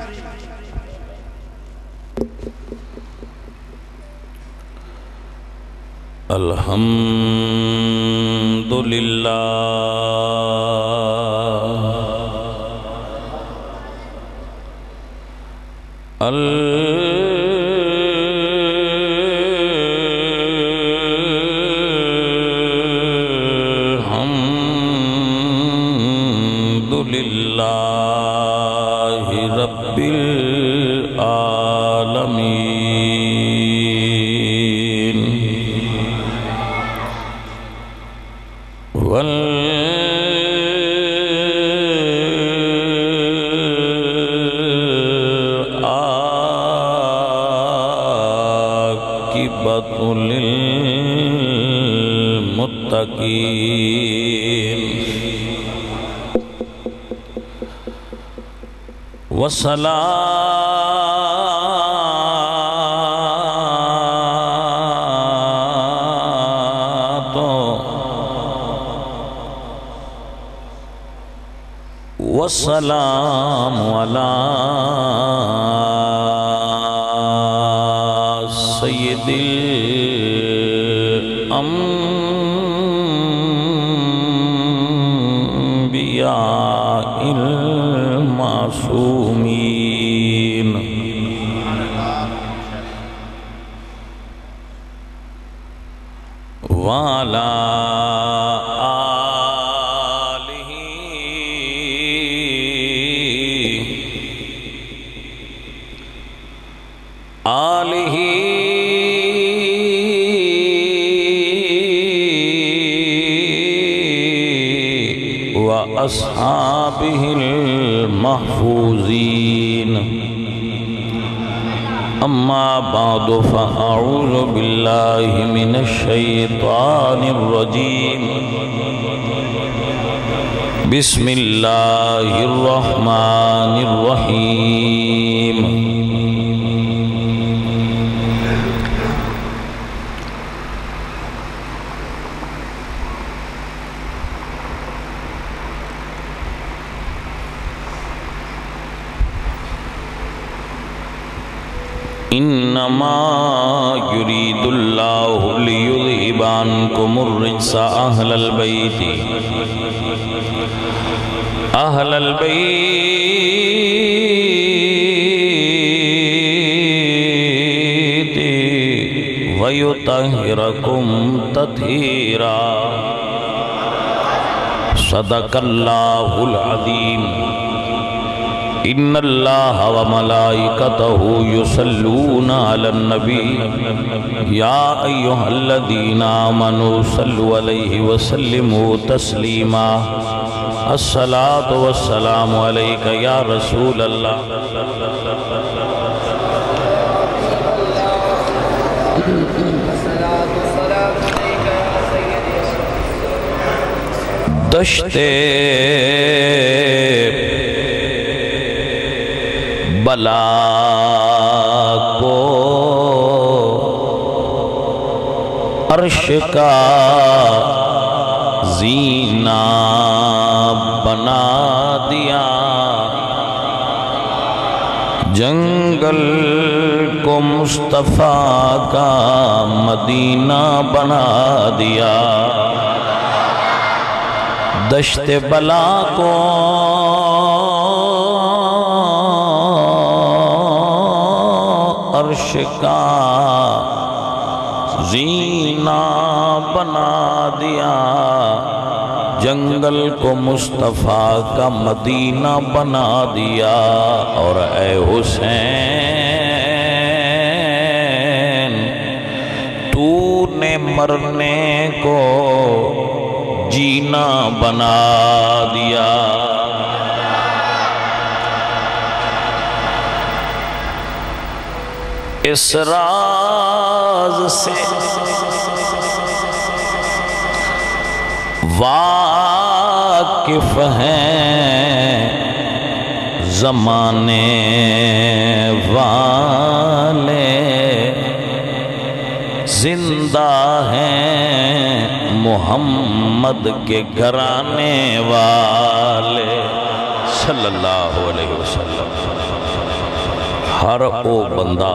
الحمدللہ الحمدللہ رب العالمین والعاقبۃ للمتقین والسلام علی سید الانبیاء المعصومین وعلی آلہ وأصحابہ المحفوظین اما بعد فأعوذ باللہ من الشیطان الرجیم بسم اللہ الرحمن الرحیم انما يريد الله ليذهب عنكم الرجس اهل البيت ويطهركم تطهيرا صدق الله العظيم ان اللہ وملائکتہ یصلون علی النبی یا ایہا الذین آمنوا صلوا علیہ وسلموا تسلیما الصلاة والسلام علیکہ یا رسول اللہ دشت بلا کو عرش کا زینہ بنا دیا جنگل کو مصطفیٰ کا مدینہ بنا دیا دشت بلا کو عرش کا زینہ بنا دیا جنگل کو مصطفیٰ کا مدینہ بنا دیا اور اے حسین تو نے مرنے کو جینا بنا دیا اس راز سے واقف ہیں زمانے والے زندہ ہیں محمد کے گھرانے والے صلی اللہ علیہ وسلم ہر او بندہ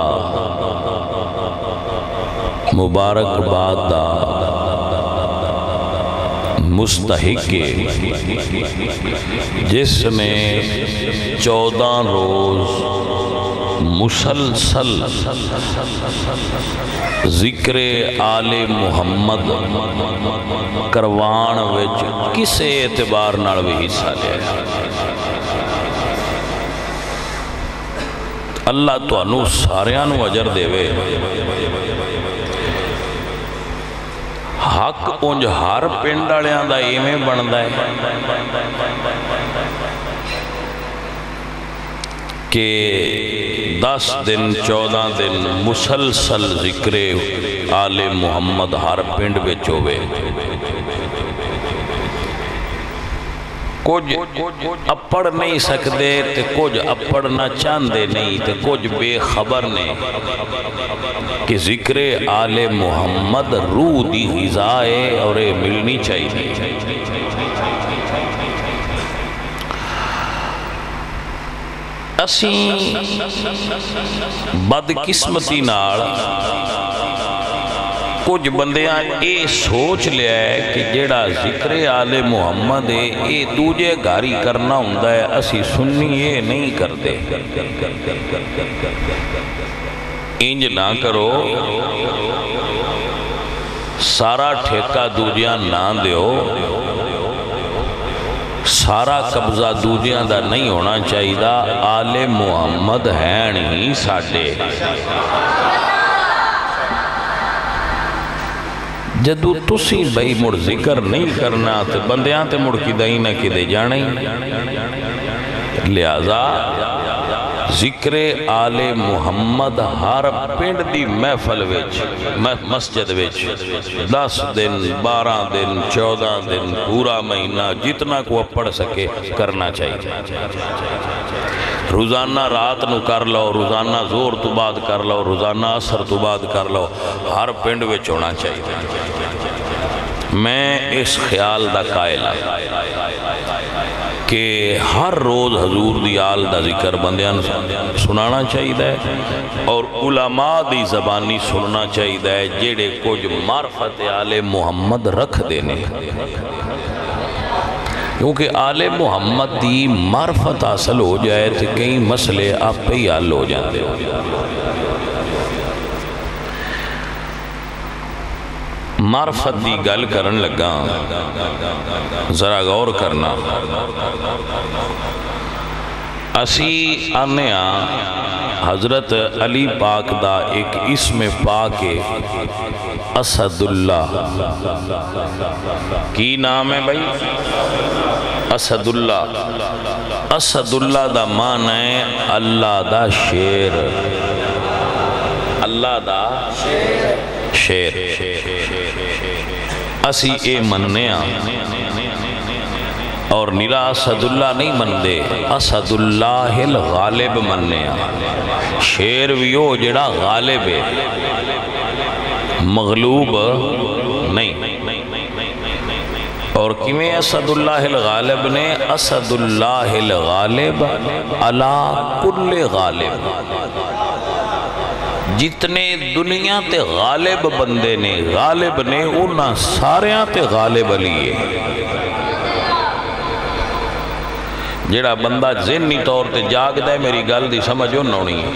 مبارکباد دا مستحق جس نے 14 روز مسلسل ذکر آل محمد کروان وچ کسے اعتبار نال بھی حصہ لیا۔ اللہ تانوں ساریاں نوں اجر دے وے۔ حق انج ہر پنڈ والیاں دا ایویں بندا ہے کہ 10 دن 14 دن مسلسل ذکر آل محمد ہر پنڈ وچ ہوئے۔ کچھ اپڑ نہیں سکتے تے کچھ اپڑنا چاندے نہیں تے کچھ بے خبر نے کہ ذکر آل محمد روح دی غذا ہے اور یہ ملنی چاہیے۔ اسی بدقسمتی نال کچھ بندیاں اے سوچ لیا ہے کہ جیڑا ذکر آل محمد ہے اے دوجے گھاری کرنا ہوندہ ہے، اسی سنی یہ نہیں کرتے۔ انج نہ کرو، سارا ٹھیکہ دوجیاں نہ دیو، سارا قبضہ دوجیاں دا نہیں ہونا چاہیے۔ آل محمد ہیں ہی ساڈے۔ جدو تسی بھئی مڑ ذکر نہیں کرنا تے بندیاں تے مڑ کی دائی نہ کی دے جانے، لہذا ذکر آل محمد ہر پنڈ دی محفل وچ مسجد وچ 10 دن 12 دن 14 دن پورا مہینہ جتنا کو پڑھ سکے کرنا چاہیے۔ روزانہ رات نو کر لو، روزانہ زور تو بعد کر لو، روزانہ عصر تو بعد کر لو، ہر پنڈ وچ ہونا چاہیے۔ میں اس خیال دا قائل ہوں کہ ہر روز حضور دی آل دا ذکر بندیاں سنانا چاہیے اور علماء دی زبانی سننا چاہیے جیڑے کچھ معرفت آل محمد رکھ دینے، کیونکہ آل محمد دی معرفت حاصل ہو جائے تو کئی مسئلے آپ پہ ہی حل ہو جاتے ہو۔ معرفت دی گل کرن لگا، ذرا غور کرنا۔ اسی آنیا حضرت علی پاک دا ایک اسم پاک ہے اسد اللہ۔ کی نام ہے بھائی؟ اسد اللہ۔ اسد اللہ دا معنی ہے اللہ دا شیر، اللہ دا شیر۔ اسی اے مننے اور نرا اسد اللہ نہیں مندے، اسد اللہ الغالب مننے۔ شیر ویو جڑا غالب ہے، مغلوب نہیں۔ اور کیویں اسد اللہ الغالب نے؟ اسد اللہ الغالب علی کل غالب، جتنے دنیا تے غالب بندے نے غالب نے انہاں ساریاں تے غالب علی ہے۔ جیڑا بندہ ذہنی طور تے جاگ دے میری گل دی سمجھ ہونی ہے۔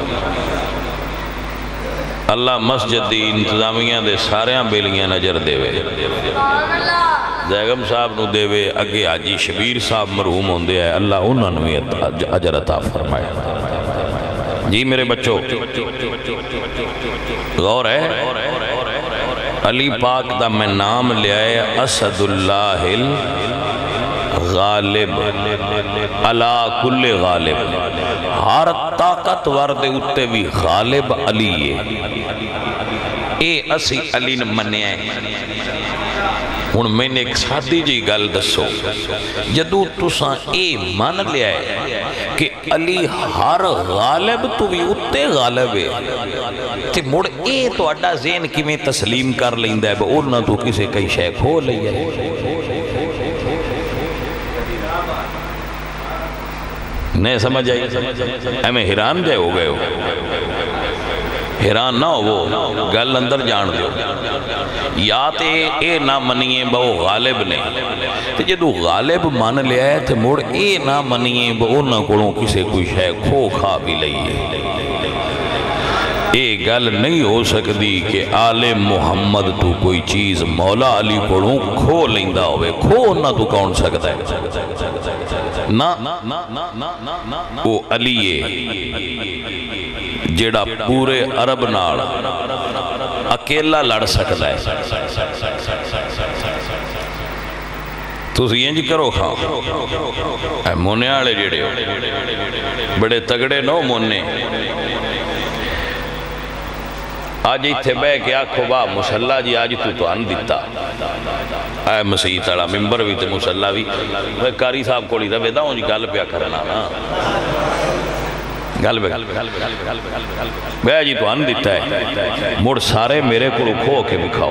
اللہ مسجد دی انتظامیہ دے ساریاں بیلیاں نظر دے وے، زیگم صاحب نو دے وے، اگے حاجی شبیر صاحب مرحوم ہوندے ہیں، اللہ انہاں نو اجر عطا فرمائے۔ جی میرے بچوں غور ہے، علی پاک دا میں نام لیا ہے اسد اللہ الغالب علی کل غالب، ہر طاقت ورد اتے بھی غالب علی ہے۔ اے اسی علی نے منیا ہے۔ ہن میں نے ایک سادی جی گل دسو، جدو تساں اے مان لیا ہے کہ علی ہر غالب تو بھی اتے غالب ہے، تے مڑ اے تو اڈا ذہن کی میں تسلیم کر لیندہ ہے انہاں تو کسے کئی شے کھو لئی ہے۔ نہیں سمجھ آئی؟ ہمیں حیران جائے ہو گئے ہو، حیران نہ ہو، وہ گل اندر جان دیو۔ یا تے اے نہ منیے با وہ غالب نے، تے جدو غالب مان لیا ہے تے موڑ اے نہ منیے با انہاں کولوں کسے کوئی شے کھو کھا بھی لئیے۔ اے گل نہیں ہو سکتی کہ آل محمد تو کوئی چیز مولا علی کولوں کھو لیندہ ہوئے، کھو نہ تو کون سکتا ہے نا۔ وہ علی جیڑا پورے عرب نال اکیلا لڑ سکتا ہے۔ تو یہ کرو کھاؤ مونے آلے جیڑے ہو بڑے تگڑے نو مونے، آج ایتھے بے کے آکھو با مسلح جی آج تو آن دیتا اے مسیح تڑا ممبر بھی تے مسلح بھی کاری صاحب کوڑی دا بیدہ ہوں جی گل پیا کرنا نا گل بے بے جی تو آن دیتا ہے مڑ سارے میرے کو کھو کے بکھاؤ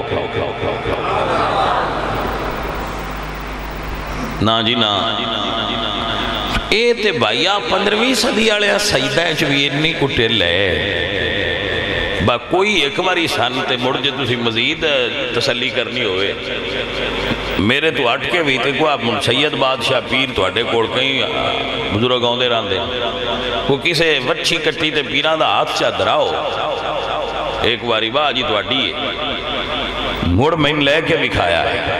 نا جی نا۔ اے تے بھائیا 15ویں صدی آلے سجدہ چ بھی اتنی کٹے لے با کوئی ایک باری سن تے مڑ جے تسی مزید تسلی کرنی ہوئے میرے تو اٹھ کے بھی تے کو آپ سید بادشاہ پیر تو اٹھے کوڑ کہیں بزرگ آؤں دے رہاں دے وہ کسے وچھی کٹی تے پیران دا ہاتھ چاہ دراؤ ایک باری با جی تو اٹھی ہے مڑ میں لے کے بکھایا ہے،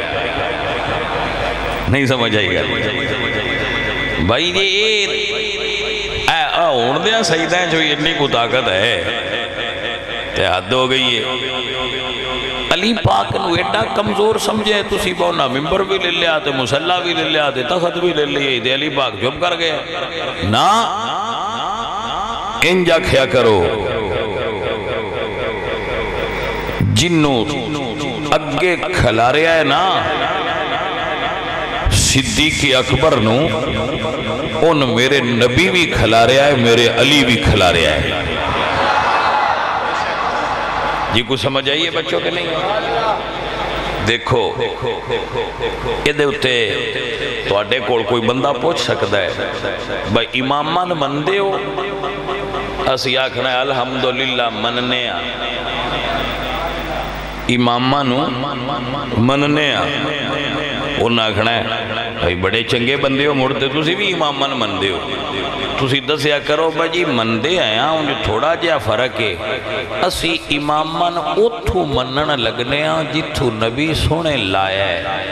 نہیں سمجھ آئی گا بھائی جی اون دیا سجدہ ہیں جو اتنی کو طاقت ہے تے حد ہو گئی ہے۔ علی پاک نو ایڈا کمزور سمجھے تسی بونا ممبر بھی لے لیا تے مسلح بھی لے لیا تے تخت بھی لے لیا تے علی پاک جب کر گئے نا انجا کھیا کرو جنو اگے کھلا رہا ہے نا صدیق اکبر نو ان میرے نبی بھی کھلا رہا ہے میرے علی بھی کھلا رہا ہے جی کو سمجھ آئیے بچوں کے نہیں؟ دیکھو یہ دے اتے تو اڈے کوئی بندہ پوچھ سکتا ہے بھائی امامان مندے ہو اسی آکھنا ہے الحمدللہ مننے آ امامانو مننے آ انہاں آکھنا ہے بھائی بڑے چنگے بندے ہو مڑتے تسی بھی امامان مندے ہو تسی دسیا کرو بھائی مندے آئے ہیں انہیں تھوڑا جیا فرق ہے اسی امامان اتھو منن لگنے ہیں جتھو نبی سونے لائے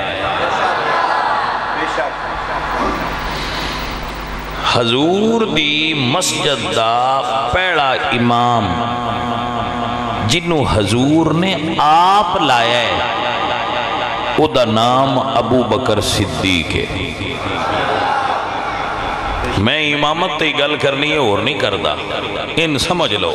حضور دی مسجد دا پہلا امام جنہوں حضور نے آپ لائے او دا نام ابو بکر صدیق ہے۔ میں امامت تے گل کرنی ہے اور نہیں کردہ ان سمجھ لو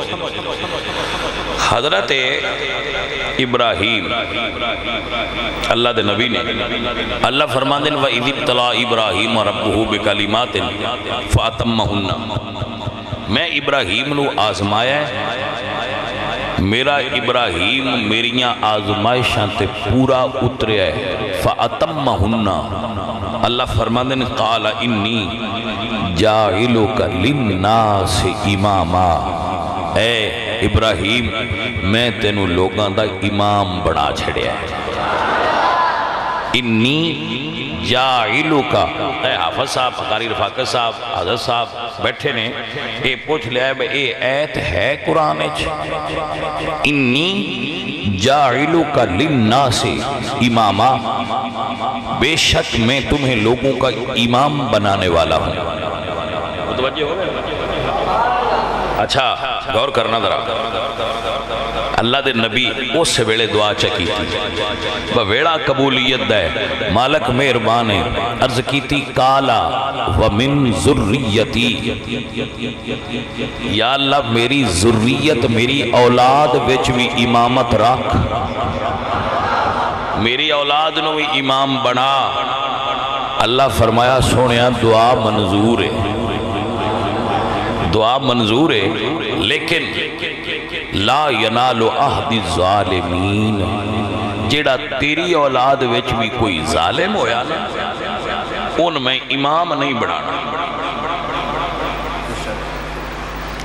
حضرت ابراہیم اللہ دے نبی نے اللہ فرمان دن وَإِذِ ابْتَلَىٰ إِبْرَاهِيمَ رَبُّهُ بِكَلِمَاتٍ فَأَتَمَّهُنَّ میں ابراہیم نو آزمایا ہے میرا ابراہیم میریاں آزمائشاں تے پورا اترے ہے فَأَتَمَّهُنَّ اللہ فرمان دن قَالَ إِنِّي جَاعِلُكَ لِلنَّاسِ إِمَامًا اے ابراہیم میں تینوں لوگاں دا امام بڑا چھڑیا ہے انی جاعلوکا اے حافظ صاحب قاری رفاقت صاحب حضرت صاحب بیٹھے نے اے پوچھ لیا ہے اے ایت ہے قرآن انی جاعلوکا للناس اماما بے شک میں تمہیں لوگوں کا امام بنانے والا ہوں متوجہ ہو گئے اچھا غور کرنا ذرا اللہ دے نبی اس سے ویڑے دعا چکی تھی ویڑا قبولیت دے مالک مہربانے عرض کی تھی کالا ومن ذریتی یا اللہ میری ذریت میری اولاد وچ بھی امامت رکھ میری اولاد نو بھی امام بنا اللہ فرمایا سونیا دعا منظور ہے دعا منظور ہے لیکن لا ینال عہد الظالمین جیڑا تیری اولاد وچ بھی کوئی ظالم ہویا نا ان میں امام نہیں بڑھانا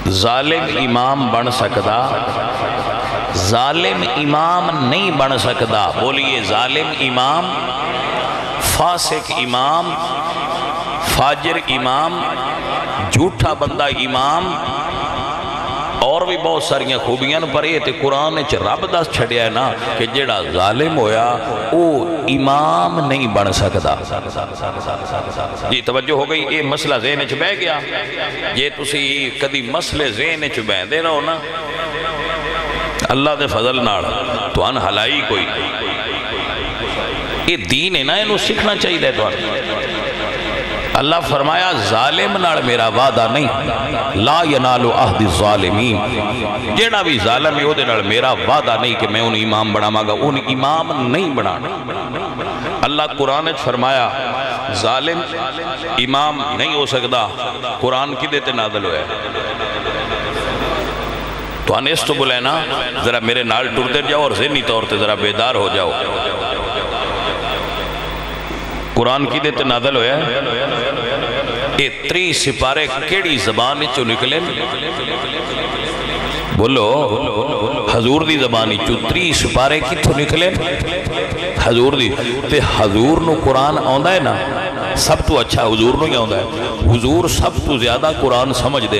ظالم امام بن سکدا، ظالم امام نہیں بن سکدا. بولیے ظالم امام، فاسق امام، فاجر امام، جھوٹا بندہ امام، اور بھی بہت ساریاں خوبیاں، پر یہ تے قرآن نے رب دس چھڑیا ہے نا کہ جیڑا ظالم ہویا او امام نہیں بن سکدا. جی توجہ ہو گئی. یہ مسئلہ ذہن وچ بہ گیا. یہ تسی کدی مسئلے ذہن وچ بہندے رہو نا، اللہ دے فضل نال تو ان ہلائی کوئی. یہ دین ہے نا، انہوں سیکھنا چاہیے تو. اللہ فرمایا ظالم نال میرا وعدہ نہیں، لا ینال عہد الظالمین. جیڑا بھی ظالم ہے وہ دے نال میرا وعدہ نہیں کہ میں انہیں امام بناواں گا. انہیں امام نہیں بنانا. اللہ قرآن نے فرمایا ظالم امام نہیں ہو سکتا. قرآن کی دیتے نازل ہوئے تو انیس تو بولے نا ذرا میرے نال ٹرتے جاؤ اور ذہنی طور تے ذرا بیدار ہو جاؤ. قرآن کی دیتے نازل ہوئے یہ 3 سپارے کیڑی زبان چو نکلے؟ بولو حضور دی زبانی چو 3 سپارے کتھو نکلے؟ حضور دی. تے حضور نو قرآن آندہ ہے نا سب تو اچھا حضور نو ہی آندہ ہے. حضور سب تو زیادہ قرآن سمجھ دیں.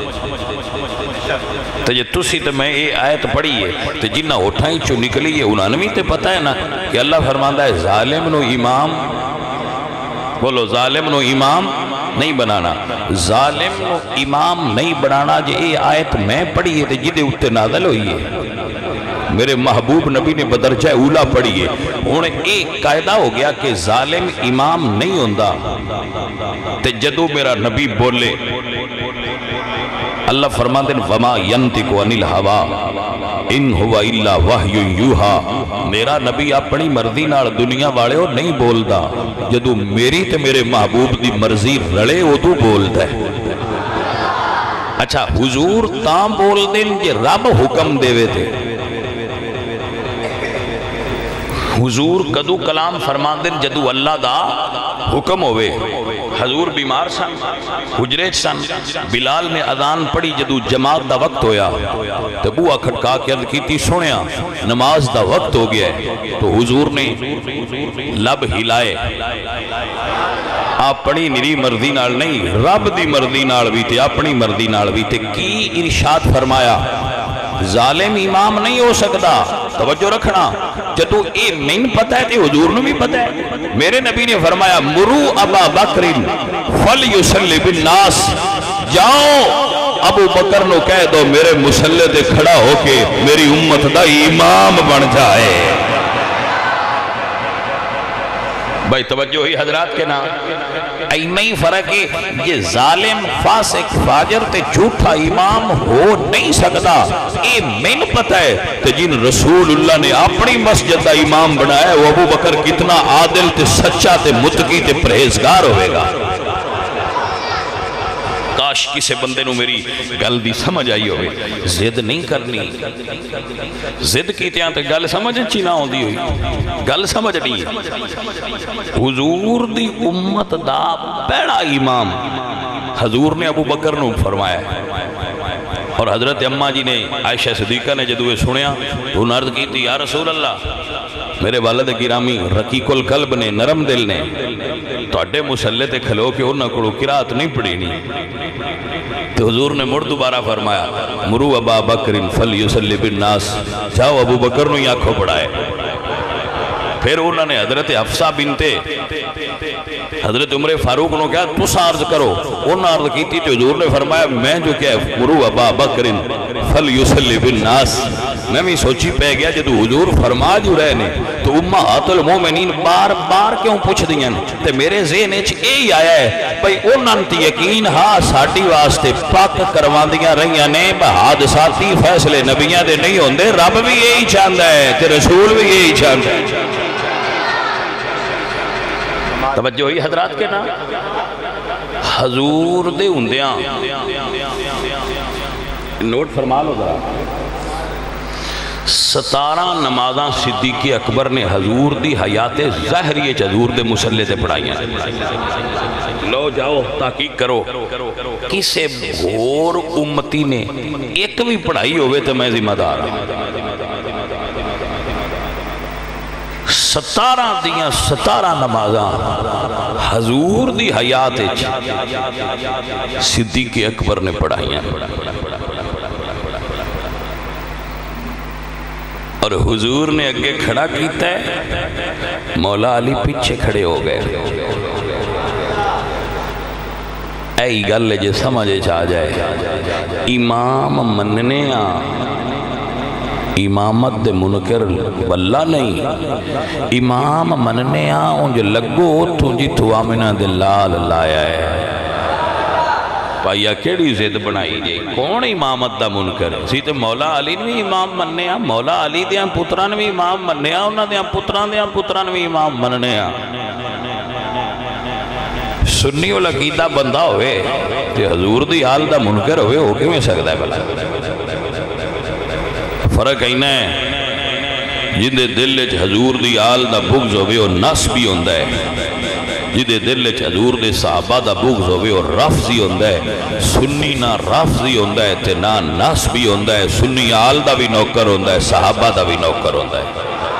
تو یہ تسی تو میں یہ آیت پڑھی ہے تو جنہ اٹھائیں چو نکلی ہے انہوں نے تے پتہ ہے نا کہ اللہ فرماندہ ہے ظالم نو امام، بولو ظالم نو امام نہیں بنانا. ظالم نو امام نہیں بنانا جے یہ آیت میں پڑھی ہے تو جدے اتے نازل ہوئی ہے. میرے محبوب نبی نے بدرجہ اولا پڑھی ہے. انہیں ایک قاعدہ ہو گیا کہ ظالم امام نہیں ہوندہ. تے جدو میرا نبی بولے اللہ فرماتے ہیں وَمَا يَنْتِقُ عَنِ الْهَوَىٰ إِنْ هُوَ إِلَّا وَحْيٌ يُوحَىٰ. میرا نبی اپنی مرضی نال دنیا والے ہو نہیں بولدا. جدو میری تے میرے محبوب دی مرضی رڑے ہو تو بولدا ہے. اچھا حضور تاں بول دیں جے رب حکم دے وے تھے. حضور کدو کلام فرما دیں جدو اللہ دا حکم ہوئے. حضور بیمار سن، حجرے سن، بلال نے اذان پڑھی جدو جماعت دا وقت ہویا تو بوہ کھٹکا کے عرض کیتی سنیا نماز دا وقت ہو گیا ہے. تو حضور نے لب ہلائے. اپنی نری مرضی نال نہیں رب دی مرضی نال بھی تے اپنی مرضی نال بھی تے کی ارشاد فرمایا ظالم امام نہیں ہو سکتا. توجہ رکھنا جدو اے مین پتہ ہے تے حضور نے بھی پتہ ہے. میرے نبی نے فرمایا مرو ابا بکر فلیصلی بالناس. جاؤ ابو بکر نو کہہ دو میرے مسلح تے کھڑا ہو کے میری امت دا امام بن جائے. بھائی توجہ ہوئی حضرات کے نام. نہیں فرق ہے یہ ظالم فاسق فاجر تے جھوٹا امام ہو نہیں سکتا. اے مین پتہ ہے کہ جن رسول اللہ نے اپنی مسجد دا امام بنایا ہے وہ ابو بکر کتنا عادل تے سچا تے متقی تے پرہیزگار ہوئے گا. کاش کسے بندے نو میری گل دی سمجھ آئی ہوئے. زد نہیں کرنی. زد کیتے ہیں تو گل سمجھ اچھی نہ ہوں دی ہوئی. گل سمجھ نہیں ہے. حضور دی امت دا پہلا امام حضور نے ابو بکر نو فرمایا ہے. اور حضرت اماں جی نے عائشہ صدیقہ نے جدوے سنیا تو انہوں نے عرض کی تھی یا رسول اللہ میرے والد گرامی رقیق القلب نے نرم دل نے تو اڈے مسلح تے کھلو کہ انہوں نے قرآت نہیں پڑھی نہیں. تو حضور نے مڑ دوبارہ فرمایا مرو ابا بکر فلیصلی بالناس. جاؤ ابو بکر نو یا کھو پڑھائے. پھر انہوں نے حضرت حفصہ بنتے حضرت عمر فاروق نو کہا تُسا عرض کرو. انہوں نے عرض کی تھی تو حضور نے فرمایا میں جو کہ مرو ابا بکر فلیصلی بالناس. میں بھی سوچی پہ گیا جدو حضور فرما جو رہے نے تو امہات المومنین بار بار کیوں پوچھ دیاں تے میرے ذہن اچھ یہی آیا ہے بھئی انہاں تے یقین ہاں ساڈی واسطے پاک کروا دیاں رہیاں نے حادثاتی فیصلے نبیاں دے نہیں ہوندے. رب بھی یہی چاہتا ہے تے رسول بھی یہی چاہتا ہے. توجہ ہوئی حضرات کے نام. حضور دے ہوندیاں نوٹ فرما لو ذرا 17 نمازاں صدیق اکبر نے حضور دی حیات ظاہری حضور دے مسلے تے پڑھائیاں. لو جاؤ تحقیق کرو کسے بھور امتی نے ایک بھی پڑھائی ہوئے تو میں ذمہ دار ہوں. 17 دیاں 17 نمازاں حضور دی حیات صدیق اکبر نے پڑھائیاں. اور حضور نے اگے کھڑا کیتا ہے، مولا علی پیچھے کھڑے ہو گئے. اے گل جے سمجھے چاہ جائے، امام مننے امامت دے منکر واللہ نہیں، امام مننے ان جو لگو تجھی توامنہ دے لال لایا ہے. پائیا کیڑی زد بنائی جائے، کون امامت دا منکر سی؟ تے مولا علی نے امام مننے مولا علی دیاں پتران بھی امام مننے انہاں دیاں پتران بھی امام مننے. سنی والعقیدہ بندہ ہوئے تے حضور دی حال دا منکر ہوئے ہو کے میں سکتا ہے بلا. فرق اینا ہے جن دے دل وچ حضور دی حال دا بغض ہوئے اور نس بھی ہوندہ ہے، جن دے دل وچ حضور دے صحابہ دا بغض ہوئے اور رفضی ہوندہ ہے. سنی نہ رفضی ہوندہ ہے تے نہ نس بھی ہوندہ ہے. سنی حال دا بھی نوکر ہوندہ ہے، صحابہ دا بھی نوکر ہوندہ ہے.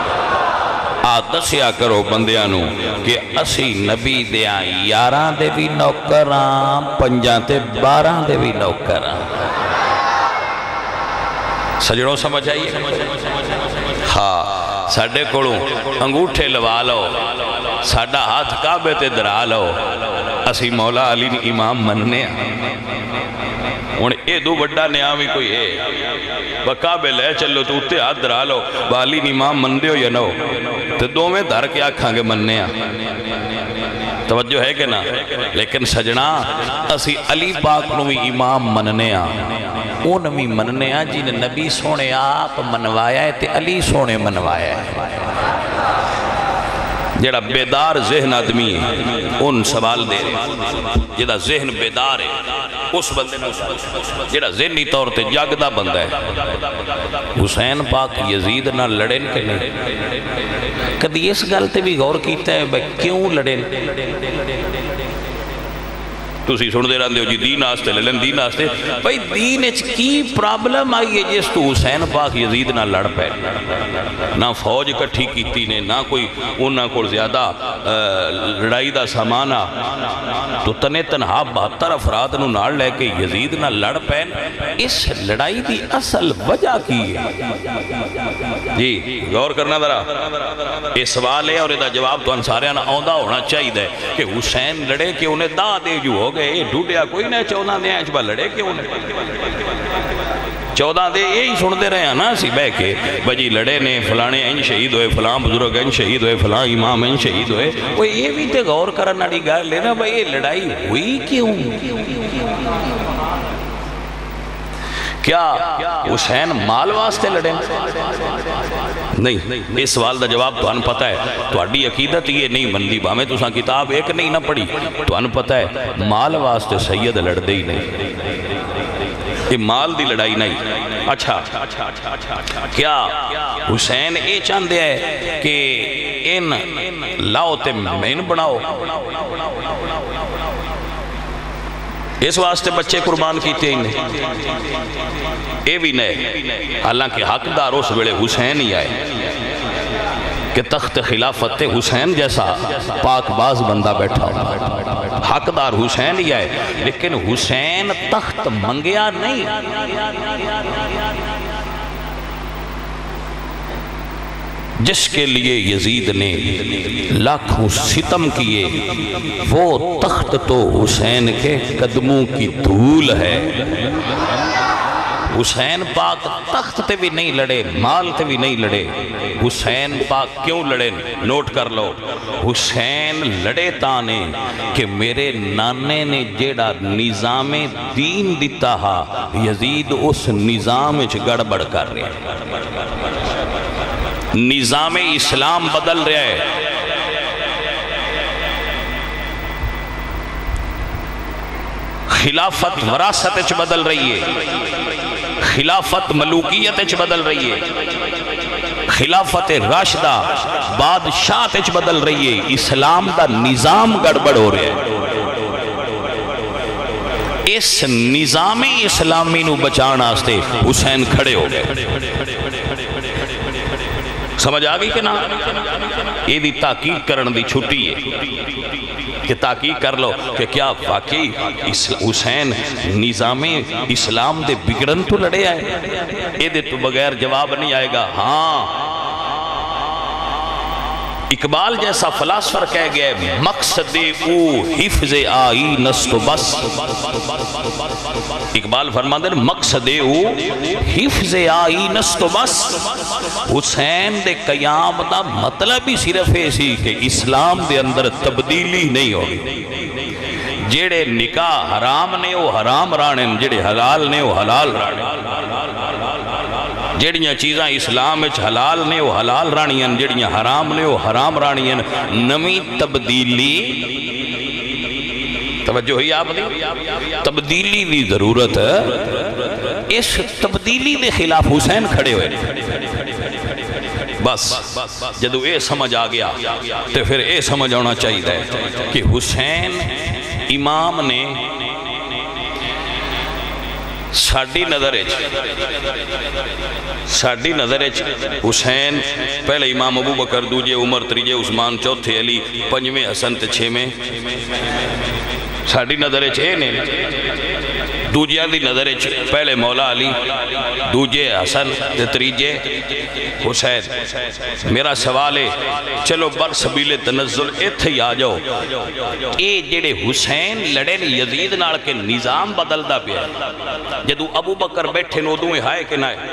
دسیا کرو بندیانو کہ اسی نبی دیاں 11 دے بھی نوکران 5 تے 12 دے بھی نوکران. سجڑوں سمجھ آئیے؟ ہاں ساڑھے کڑوں انگوٹھے لوا لو، ساڑھا ہاتھ کعبے تے درا لو، اسی مولا علی نے امام مننے انہیں اے دو بڑا نیامی کوئی ہے کعبے لے چلو تو اتے ہاتھ درا لو علی نے امام من دے ہو یا نو تو دو میں دھر کے آکھاں گے مننے توجہ ہے کہ نا. لیکن سجنا اسی علی پاک نو بھی امام مننے اون بھی مننے جن نبی سونے آپ منوایا ہے تے علی سونے منوایا ہے. جڑا بیدار ذہن آدمی ہے ان سوال دے رہے، جڑا ذہن بیدار ہے اس بندے نے جڑا ذہنی طور تے جاگدہ بندہ ہے. حسین پاک یزید نہ لڑن کے نہیں، کدی اس گلتے بھی غور کیتا ہے بھئی کیوں لڑن؟ تُسی سن دے رہے ہو جی دین آستے للن دین آستے، بھئی دین اچھ کی پرابلم آئی ہے جس تو حسین پاک یزید نہ لڑ پہ نہ فوج کٹھی کیتی نے نہ کوئی انہاں کو زیادہ لڑائی دا سامانا تو تنے تنہا 72 افراد نو نال لے کے یزید نہ لڑ پہ. اس لڑائی دی اصل وجہ کی ہے جی غور کرنا ذرا. یہ سوال ہے اور یہ جواب تو انساریاں آندہ ہونا چاہیے دے کہ حسین لڑے کہ انہیں دا دے جو ہو گئے یہ ڈوڈیا کوئی نہ 14 دے آئیں لڑے کہ انہیں 14 دے یہی سن دے رہے ہیں نا سی بے کے بجی لڑے نے فلانے این شہید ہوئے فلان بزرگ این شہید ہوئے فلان امام این شہید ہوئے. وہ یہ بھی تے غور کرنا ڈی گا لینا بھئی یہ لڑائی ہوئی کیوں؟ کیا حسین مال واسطے لڑیں؟ نہیں، اس سوال دا جواب تو ان پتہ ہے تو اڈی عقیدت یہ نہیں مندی باہمیں تو ساں کتاب ایک نہیں نہ پڑھی تو ان پتہ ہے مال واسطے سید لڑ دے ہی نہیں، یہ مال دی لڑائی نہیں. اچھا کیا حسین اے چاندے ہے کہ ان لاؤ تے مین بناؤ اس واسطے بچے قربان کیتے ہیں؟ اے بھی نہیں. حالانکہ حقدار اس ویلے حسین ہی آئے کہ تخت خلافت حسین جیسا پاک باز بندہ بیٹھا ہو، حقدار حسین ہی آئے لیکن حسین تخت منگیا نہیں. جس کے لیے یزید نے لاکھوں ستم کیے وہ تخت تو حسین کے قدموں کی دھول ہے. حسین پاک تخت تے بھی نہیں لڑے، مال تے بھی نہیں لڑے. حسین پاک کیوں لڑے؟ نوٹ کر لو. حسین لڑے تانے کہ میرے نانے نے جیڑا نظام دین دیتا ہا یزید اس نظام اچھ گڑبڑ کر رہے ہیں، نظام اسلام بدل رہا ہے. خلافت وراثت اچھ بدل رہی ہے، خلافت ملوکیت اچ بدل رہی ہے، خلافت راشدہ بادشاہت اچ بدل رہی ہے، اسلام دا نظام گڑبڑ ہو رہا ہے۔ اس نظام اسلامی نو بچانا آستے حسین کھڑے ہو گئے۔ سمجھ آگئی کہ نا؟ یہ دی تحقیق کرن دی چھٹی ہے کہ تحقیق کر لو کہ کیا واقعی حسین نظام اسلام دے بگڑن تو لڑے آئے؟ یہ دے تو بغیر جواب نہیں آئے گا۔ ہاں، اقبال جیسا فلاسفر کہہ گیا ہے مقصد او حفظ آئین است و بس۔ اقبال فرماتے ہیں مقصد او حفظ آئین است و بس۔ حسین دے قیام دا مطلب ہی صرف ایسی کہ اسلام دے اندر تبدیلی نہیں ہوگی۔ جیڑے نکاح حرام نے وہ حرام رانے، جیڑے حلال نے وہ حلال رانے، جیڑیاں چیزاں اسلام وچ حلال نے وہ حلال رانیاں، جیڑیاں حرام نے وہ حرام رانیاں۔ نمی تبدیلی، توجہ ہوئی آپ دی؟ تبدیلی دی ضرورت ہے۔ اس تبدیلی دے خلاف حسین کھڑے ہوئے۔ بس جدو اے سمجھ آ گیا تو پھر اے سمجھ آنا چاہیے کہ حسین امام نے ساڑھی نظر حسین پہلے امام ابو بکر، دوجے عمر، تریجے عثمان، چوتھے علی، پنجویں حسن تے چھویں ساڑھی نظر اے نے۔ دوجیاں دی نظر پہلے مولا علی، دوجے حسن تے تریجے حسین۔ میرا سوال ہے چلو بر سبیل تنزل ایتھے ہی آ جاؤ، اے جڑے حسین لڑے نے یزید نال کے نظام بدلدا پیا، جدو ابو بکر بیٹھے نو دوئے ہائے کہ نہ ہے،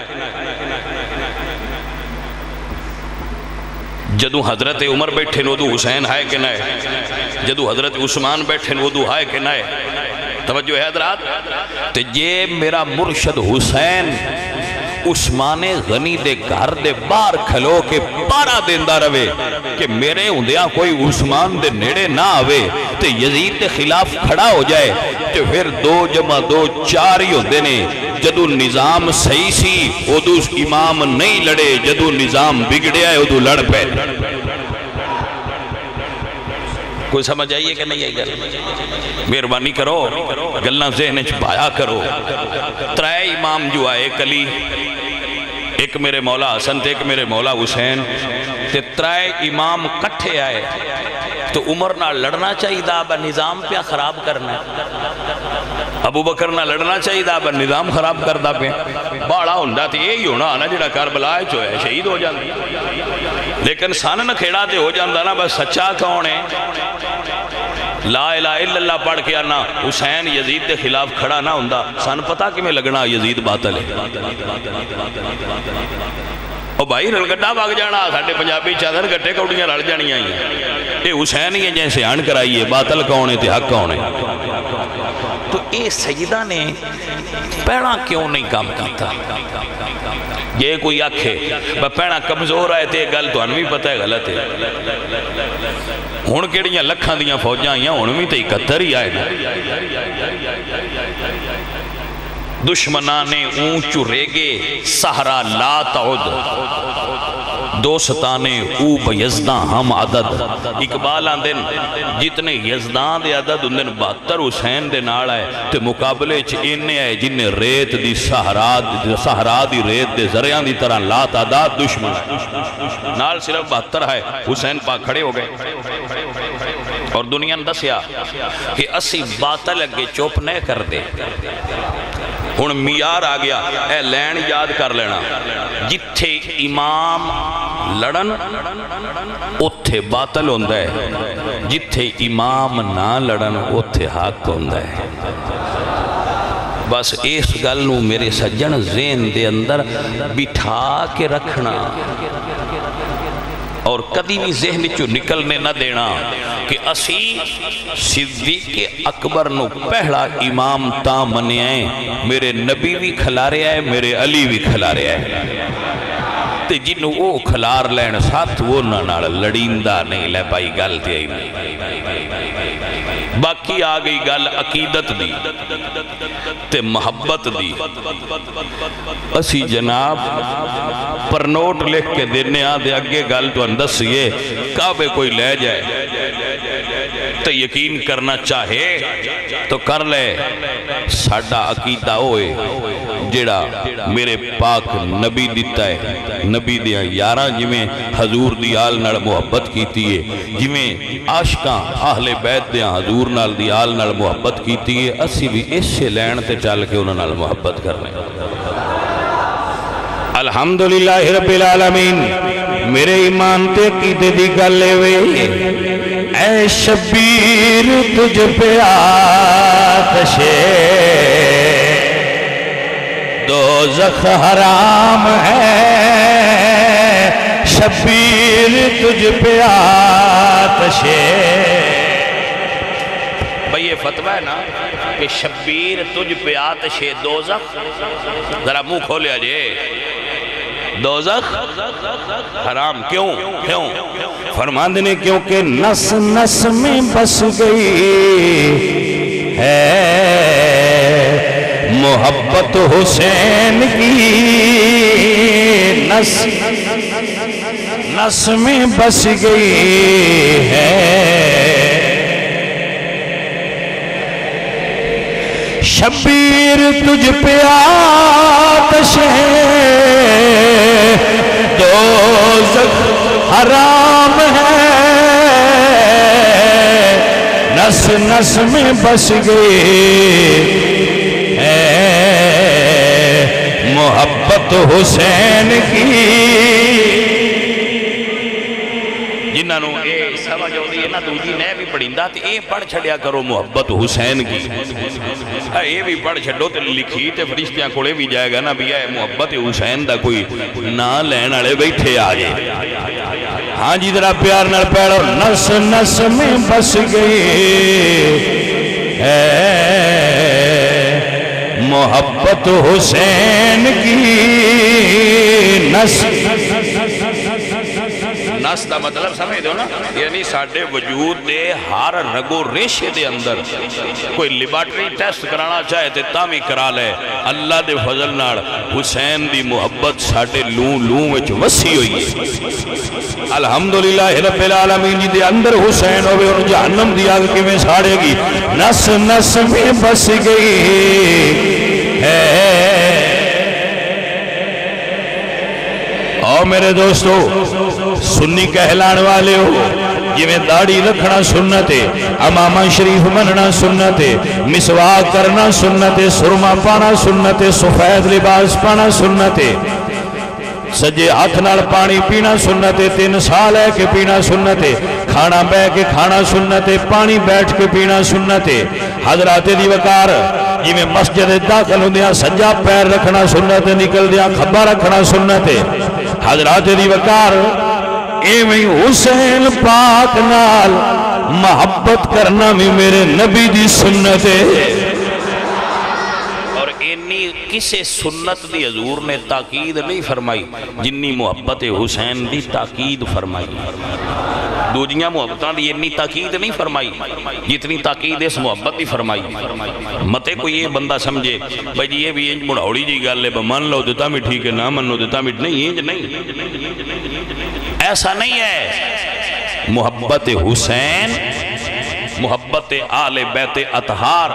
جدو حضرت عمر بیٹھے نو دو حسین ہائے کہ نہ ہے، جدو حضرت عثمان بیٹھے نو دو ہائے کہ نہ ہے۔ توجہ ہے حضرات؟ تو یہ میرا مرشد حسین عثمان غنی دے گھر دے باہر کھلو کے پارا دیندہ روے کہ میرے ہوندیاں کوئی عثمان دے نیڑے نہ آوے تو یزید دے خلاف کھڑا ہو جائے، تو پھر 2 + 2 4 ہی ہوندے نے۔ جدو نظام صحیح سی ادو امام نہیں لڑے، جدو نظام بگڑیا ہے ادو لڑ پہ۔ کوئی سمجھ آئیے کہ نہیں آئی گل؟ مہربانی کرو گلنا ذہن چھپایا کرو۔ 3 امام جو آئے، ایک علی، ایک میرے مولا حسن تے ایک میرے مولا حسین، تے 3 امام کٹھے آئے تو عمر نہ لڑنا چاہیے دا با نظام پہ خراب کرنا ہے، ابو بکر نہ لڑنا چاہیے دا با نظام خراب کردا پہ۔ باڑا ہوندا تے یہی ہونا نا جڑا کربلا جو ہے شہید ہو جاندی، لیکن سن نہ کھیڑا تے ہو جاندہ نا بس سچا کون ہے؟ لا الہ الا اللہ پڑھ کے آنا حسین یزید دے خلاف کھڑا نہ ہوندہ، سن پتہ کہ میں لگنا یزید باطل ہے۔ او بھائی رلگڈا باگ جانا، ساڑھے پنجابی چادر گٹے کوڑیاں رل جانیاں ہی ہیں، اے حسین ہی ہے جیسے آن کرائیے، باطل کون ہے تے حق کون ہے؟ تو اے سیدہ نے پیڑا کیوں نہیں کام کیتا؟ یہ کوئی آکھے پیڑا کمزور آئے تے گل تو انوی پتہ ہے غلط ہے، ہون کیڑیاں لکھاں دیاں فوجاں ہیاں ہون بھی تے 71 ہی آئے گا۔ دشمنانے اونچ ریگے سہرا لا تعود، دوستانے او بیزداں ہم عدد۔ اقبال آندن جتنے یزداں دے عدد اندن 72 حسین دے نال آئے تے مقابلے چینے آئے جنہیں ریت دی سہرا دی ریت دے ذریعان دی طرح لا تعداد دشمن نال صرف 72 آئے، حسین پاک کھڑے ہو گئے۔ اور دنیا نے دسیا کہ اسی باطل اگے چوپ نہیں کر دے۔ ہن میار آ گیا، اے لین یاد کر لینا، جتھے امام لڑن اتھے باطل ہوندہ ہے، جتھے امام نہ لڑن اتھے حق ہوندہ ہے۔ بس اس گل نو میرے سجن ذہن دے اندر بٹھا کے رکھنا اور کدی بھی ذہن چو نکلنے نہ دینا کہ اسی صدیق اکبر نو پہلا امام تا منیائیں، میرے نبی بھی کھلا رہے آئے، میرے علی بھی کھلا رہے آئے۔ تے جنہوں وہ کھلار لین ساتھ وہ نہ لڑیندہ نہیں لے پائی گل تے آئی باقی آگئی گل عقیدت دی تے محبت دی اسی جناب پر نوٹ لکھ کے دینے آدھے اگے گل تو اندس یہ کعبے کوئی لے جائے تو یقین کرنا چاہے تو کر لے ساڑھا عقیدہ ہوئے جڑا میرے پاک نبی دیتا ہے نبی دیا یاراں جمیں حضور دی آل نال محبت کیتی ہے جمیں عاشقاں اہل بیت دیا حضور نال دی آل نال محبت کیتی ہے اسی بھی اس سے لین تے چل کے انہوں نال محبت کرنے الحمدللہ رب العالمین میرے ایمان تے عقیدے دی گلے وے اے شبیر تجھ پہ آتش دوزخ حرام ہے شبیر تجھ پہ آتش بھئی یہ فتوہ ہے نا کہ شبیر تجھ پہ آتش دوزخ ذرا منہ کھولیا جے دوزخ حرام کیوں فرمان دینے کیونکہ نس نس میں بس گئی ہے محبت حسین کی نس نس میں بس گئی ہے شبیر تجھ پہ آتش دوزخ حرام ہے نس نس میں بس گئی ہے محبت حسین کی جنہوں اے سمجھ ہو دی ہے نا دوجی نے بھی پڑھیندہ تھی اے پڑھ چھڑیا کرو محبت حسین کی اے بھی پڑھ چھڑو تے لکھی تے فرشتیاں کھوڑے بھی جائے گا نا بھی اے محبت حسین دا کوئی نا لین آلے بیٹھے آجے ہاں جی ذرا پیار نال پیڑو نس نس میں بس گئی ہے محبت حسین کی نس نس دا مطلب سمجھ دو نا یعنی ساڑھے وجود دے ہر رگو ریشے دے اندر کوئی لیبارٹری ٹیسٹ کرانا چاہے تے تامی کرا لے اللہ دے فضل ناڑ حسین دی محبت ساڑھے لوں وچ وسیع ہوئی ہے الحمدللہ رب العالمین جی دے اندر حسین ہوئے اور جہنم دی آگ کے میں ساڑھے گی نس نس میں بس گئی ہے اور میرے دوستو سنی کہلان والے ہو جویں داڑھی رکھنا سنت ہے امامہ شریف مننا سنت ہے مسواک کرنا سنت ہے سرما پانا سنت ہے سفید لباس پانا سنت ہے سجے ہاتھ نال پانی پینا سنت ہے 3 سال ہے کہ پینا سنت ہے کھانا بے کے کھانا سنت ہے پانی بیٹھ کے پینا سنت ہے حضرات دی وقار جی میں مسجد داخل ہوں دیا سجا پیر رکھنا سنت ہے نکل دیا کھبا رکھنا سنت ہے حضرات دی وقار ایویں حسین پاک نال محبت کرنا بھی میرے نبی دی سنت ہے اور انی کسے سنت دی حضور نے تاکید نہیں فرمائی جنی محبت حسین دی تاکید فرمائی دوجیاں محبتاں دی انی تاکید نہیں فرمائی جتنی تاکید اس محبت دی فرمائی متے کوئی یہ بندہ سمجھے بھائی جی یہ بھی انج مڑھوڑی جی گل ہے مان لو دیتا میں ٹھیک ہے نہ من لو دیتا میں نہیں انج نہیں ایسا نہیں ہے محبت حسین محبت آل بیت اطہار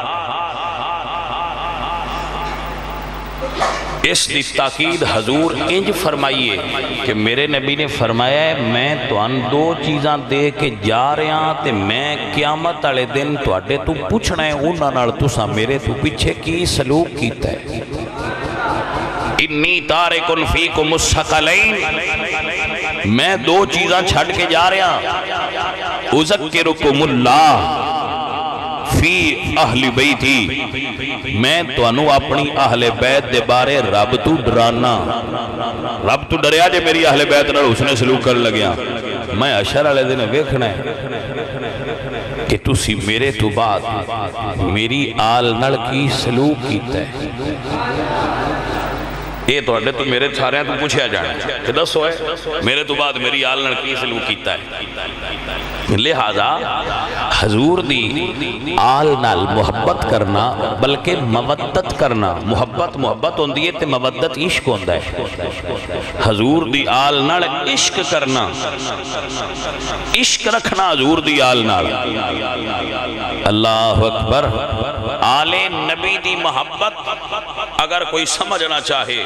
اس دی تاکید حضور انج فرمائیے کہ میرے نبی نے فرمایا ہے میں تو ان 2 چیزاں دے کے جا رہا ہاں تے میں قیامت والے دن تواڈے تو پوچھنا ہے انہاں نال تساں میرے تو پیچھے کی سلوک کیتا ہے انی تارکن فیکم الثقلین میں 2 چیزاں چھڑ کے جا رہا ہاں اذکرکم اللہ فی اہل بیتی میں تو انو اپنی اہل بیت دے بارے رب تو ڈرانا رب تو ڈریا جے میری اہل بیت نال حسن سلوک کر لگیا میں عشر علیہ دن ویکھنا ہے کہ تسی میرے تو بعد میری آل نال کی سلوک کیتا ہے یہ تو میرے سارے تو پوچھا جانا کہ دسو ہے میرے تو بعد میری آل نال کی سلوک کیتا ہے. لہذا حضور دی آل نال محبت کرنا بلکہ مودت کرنا. محبت ہوندی ہے تے مودت عشق ہوندا ہے. حضور دی آل نال عشق کرنا، عشق رکھنا حضور دی آل نال. اللہ اکبر. آل نبی دی محبت اگر کوئی سمجھنا چاہے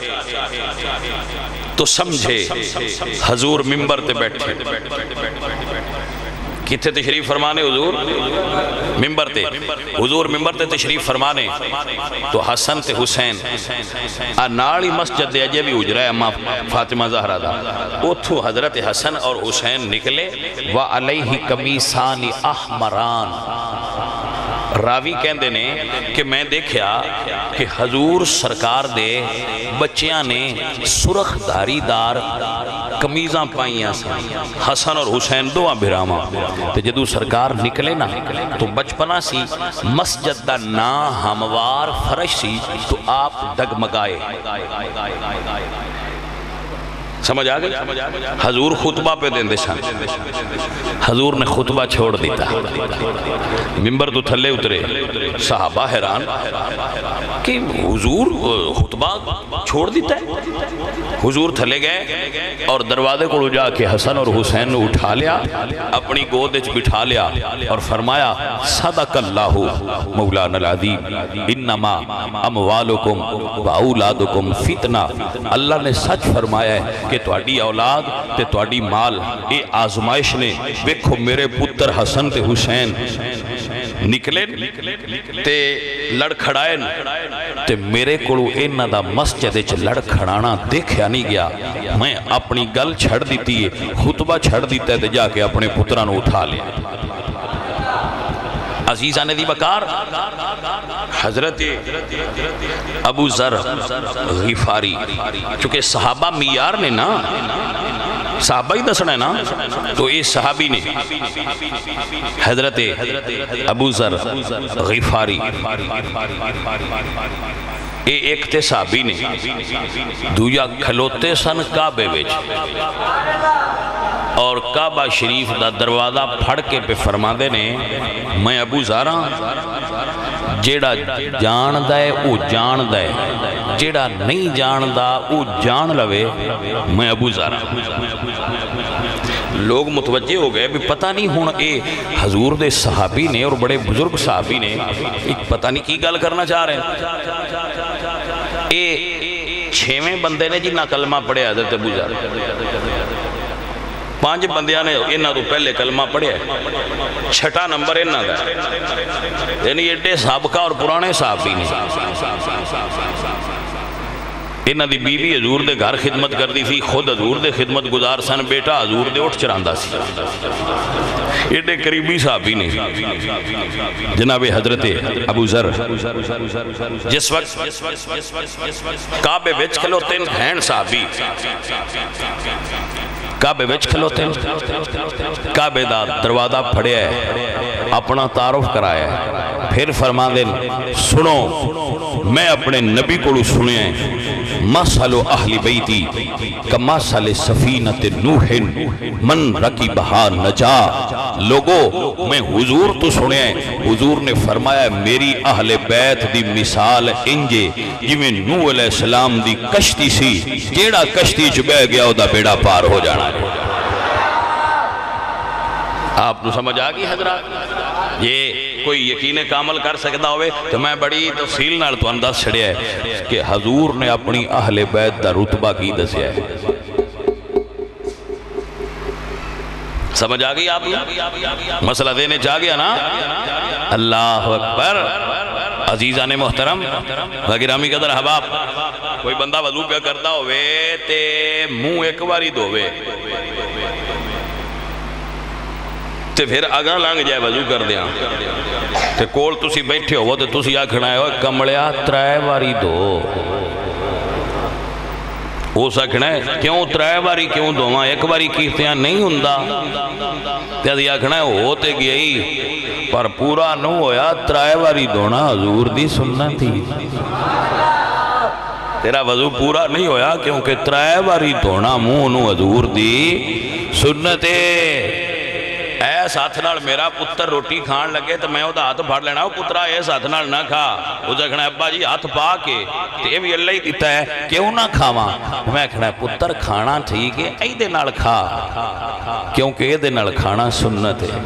تو سمجھے. حضور ممبر تے بیٹھے کتھے تشریف فرمانے حضور ممبر تے، حضور ممبر تے تشریف فرمانے تو حسن تے حسین نالی مسجد دے اجے بھی اجرا ہے اما فاطمہ زہرا دا، اتھو حضرت حسن اور حسین نکلے وعلیہ قمیصان احمران. راوی کہندے نے کہ میں دیکھیا کہ حضور سرکار دے بچیاں نے سرخ دھاری دار کمیزاں پائیاں سے حسن اور حسین دو بھراواں تے جدو سرکار نکلے نا تو بچپنا سی مسجد دا نا ہموار فرش سی تو آپ ڈگمگائے. سمجھ آگئی؟ حضور خطبہ پہ دیں دے سن. حضور نے خطبہ چھوڑ دیتا، ممبر تو تھلے اترے. صحابہ حیران کہ حضور خطبہ چھوڑ دیتا ہے. حضور تھلے گئے اور دروازے کو جا کے حسن اور حسین نے اٹھا لیا، اپنی گود وچ بٹھا لیا اور فرمایا صدق اللہ مولانا العظیم انما اموالکم واولادکم فتنہ. اللہ نے سچ فرمایا ہے کہ تواڈی اولاد تے تواڈی مال اے آزمائش نے. ویکھو میرے پتر حسن تے حسین نکلے تے لڑکھڑائے تے میرے کولو انہاں دا مسجد وچ لڑکھڑانا دیکھیا نہیں گیا. میں اپنی گل چھڑ دیتی ہے، خطبہ چھڑ دیتا ہے تے جا کے اپنے پتراں نو اٹھا لیا. عزیزان دی بکار حضرت ابو ذر غفاری چونکہ صحابہ معیار نے نا، صحابہ ہی دسنا ہے نا، تو یہ صحابی نے حضرت ابو ذر غفاری ایک تے صحابی نے دویا کھلوتے سن کعبے وچ اور کعبہ شریف دا دروازہ پھڑ کے پہ فرما دے نے میں ابو ذراں جیڑا جان دائے او جان دائے، جیڑا نہیں جان دا او جان لوے. میں ابو ذراں. لوگ متوجہ ہو گئے بھی پتہ نہیں ہون اے حضور دے صحابی نے اور بڑے بزرگ صحابی نے پتہ نہیں کی گل کرنا چاہ رہے ہیں. اے 6ویں بندے نے جنہ کلمہ پڑھے حضرت ابو ذر، 5 بندیاں نے انہاں تو پہلے کلمہ پڑھے، 6واں نمبر انہاں دا. یعنی ایڈے سابقہ اور پرانے صحابی نے. انہاں دی بیوی حضور دے گھر خدمت کر دی تھی، خود حضور دے خدمت گزار سن، بیٹا حضور دے اٹھ چراندہ سی. ایڈے قریبی صحابی نے جناب حضرت ابو ذر جس وقت کعبے وچ کھلوتے ہیں صحابی، کعبے وچ کھلوتے ہیں، کعبے دا دروازہ پھڑیا ہے، اپنا تعارف کرایا ہے، پھر فرما دیں سنو میں اپنے نبی کو سنے ہیں مثل اہل بیتی کمثل سفینۃ نوح من رکبہا نجا. لوگو میں حضور تو سنے ہیں، حضور نے فرمایا میری اہل بیت دی مثال انجے جویں نوح علیہ السلام دی کشتی سی، جیڑا کشتی چ بہ گیا او دا بیڑا پار ہو جانا. آپ تو سمجھ آگئی حضرات؟ یہ کوئی یقین کامل کر سکتا ہوئے تو میں بڑی تفصیل نال تو انداز چھڑیا ہے کہ حضور نے اپنی اہل بیت دا رتبہ کی دسیا ہے. سمجھ آگئی آپ مسئلہ دینے چاہ گیا نا. اللہ اکبر. عزیزان محترم گرامی قدر احباب، کوئی بندہ وضو پہ کرتا ہوئے تے منہ ایک باری دھوے تے پھر اگاں لانگ جائے وضو کر دیا تے کول تسی بیٹھے ہو تے تسی آکھنا ہے کمڑیا 3 باری دو. ہو سکنا ہے کیوں 3 باری کیوں دواں، 1 باری کیتیاں نہیں ہوندا تے دی آکھنا ہے ہوتے گئی پر پورا نو ہویا 3 باری دونا حضور دی سنت تھی. تیرا وضو پورا نہیں ہویا کیونکہ ترائے باری دھونا منہ نو حضور دی سنتے اے ساتھ نال میرا پتر روٹی کھان لگے تو میں وہ ہاتھ پھڑ لینا وہ پترا اے ساتھ نال نہ کھا وہ کہنا ابا جی ہاتھ پا کے تے بھی اللہ ہی دیتا ہے کیوں نہ کھاواں میں کہنا پتر کھانا ٹھیک ہے اے دے نال کھا کیونکہ اے دے نال کھانا سنت ہے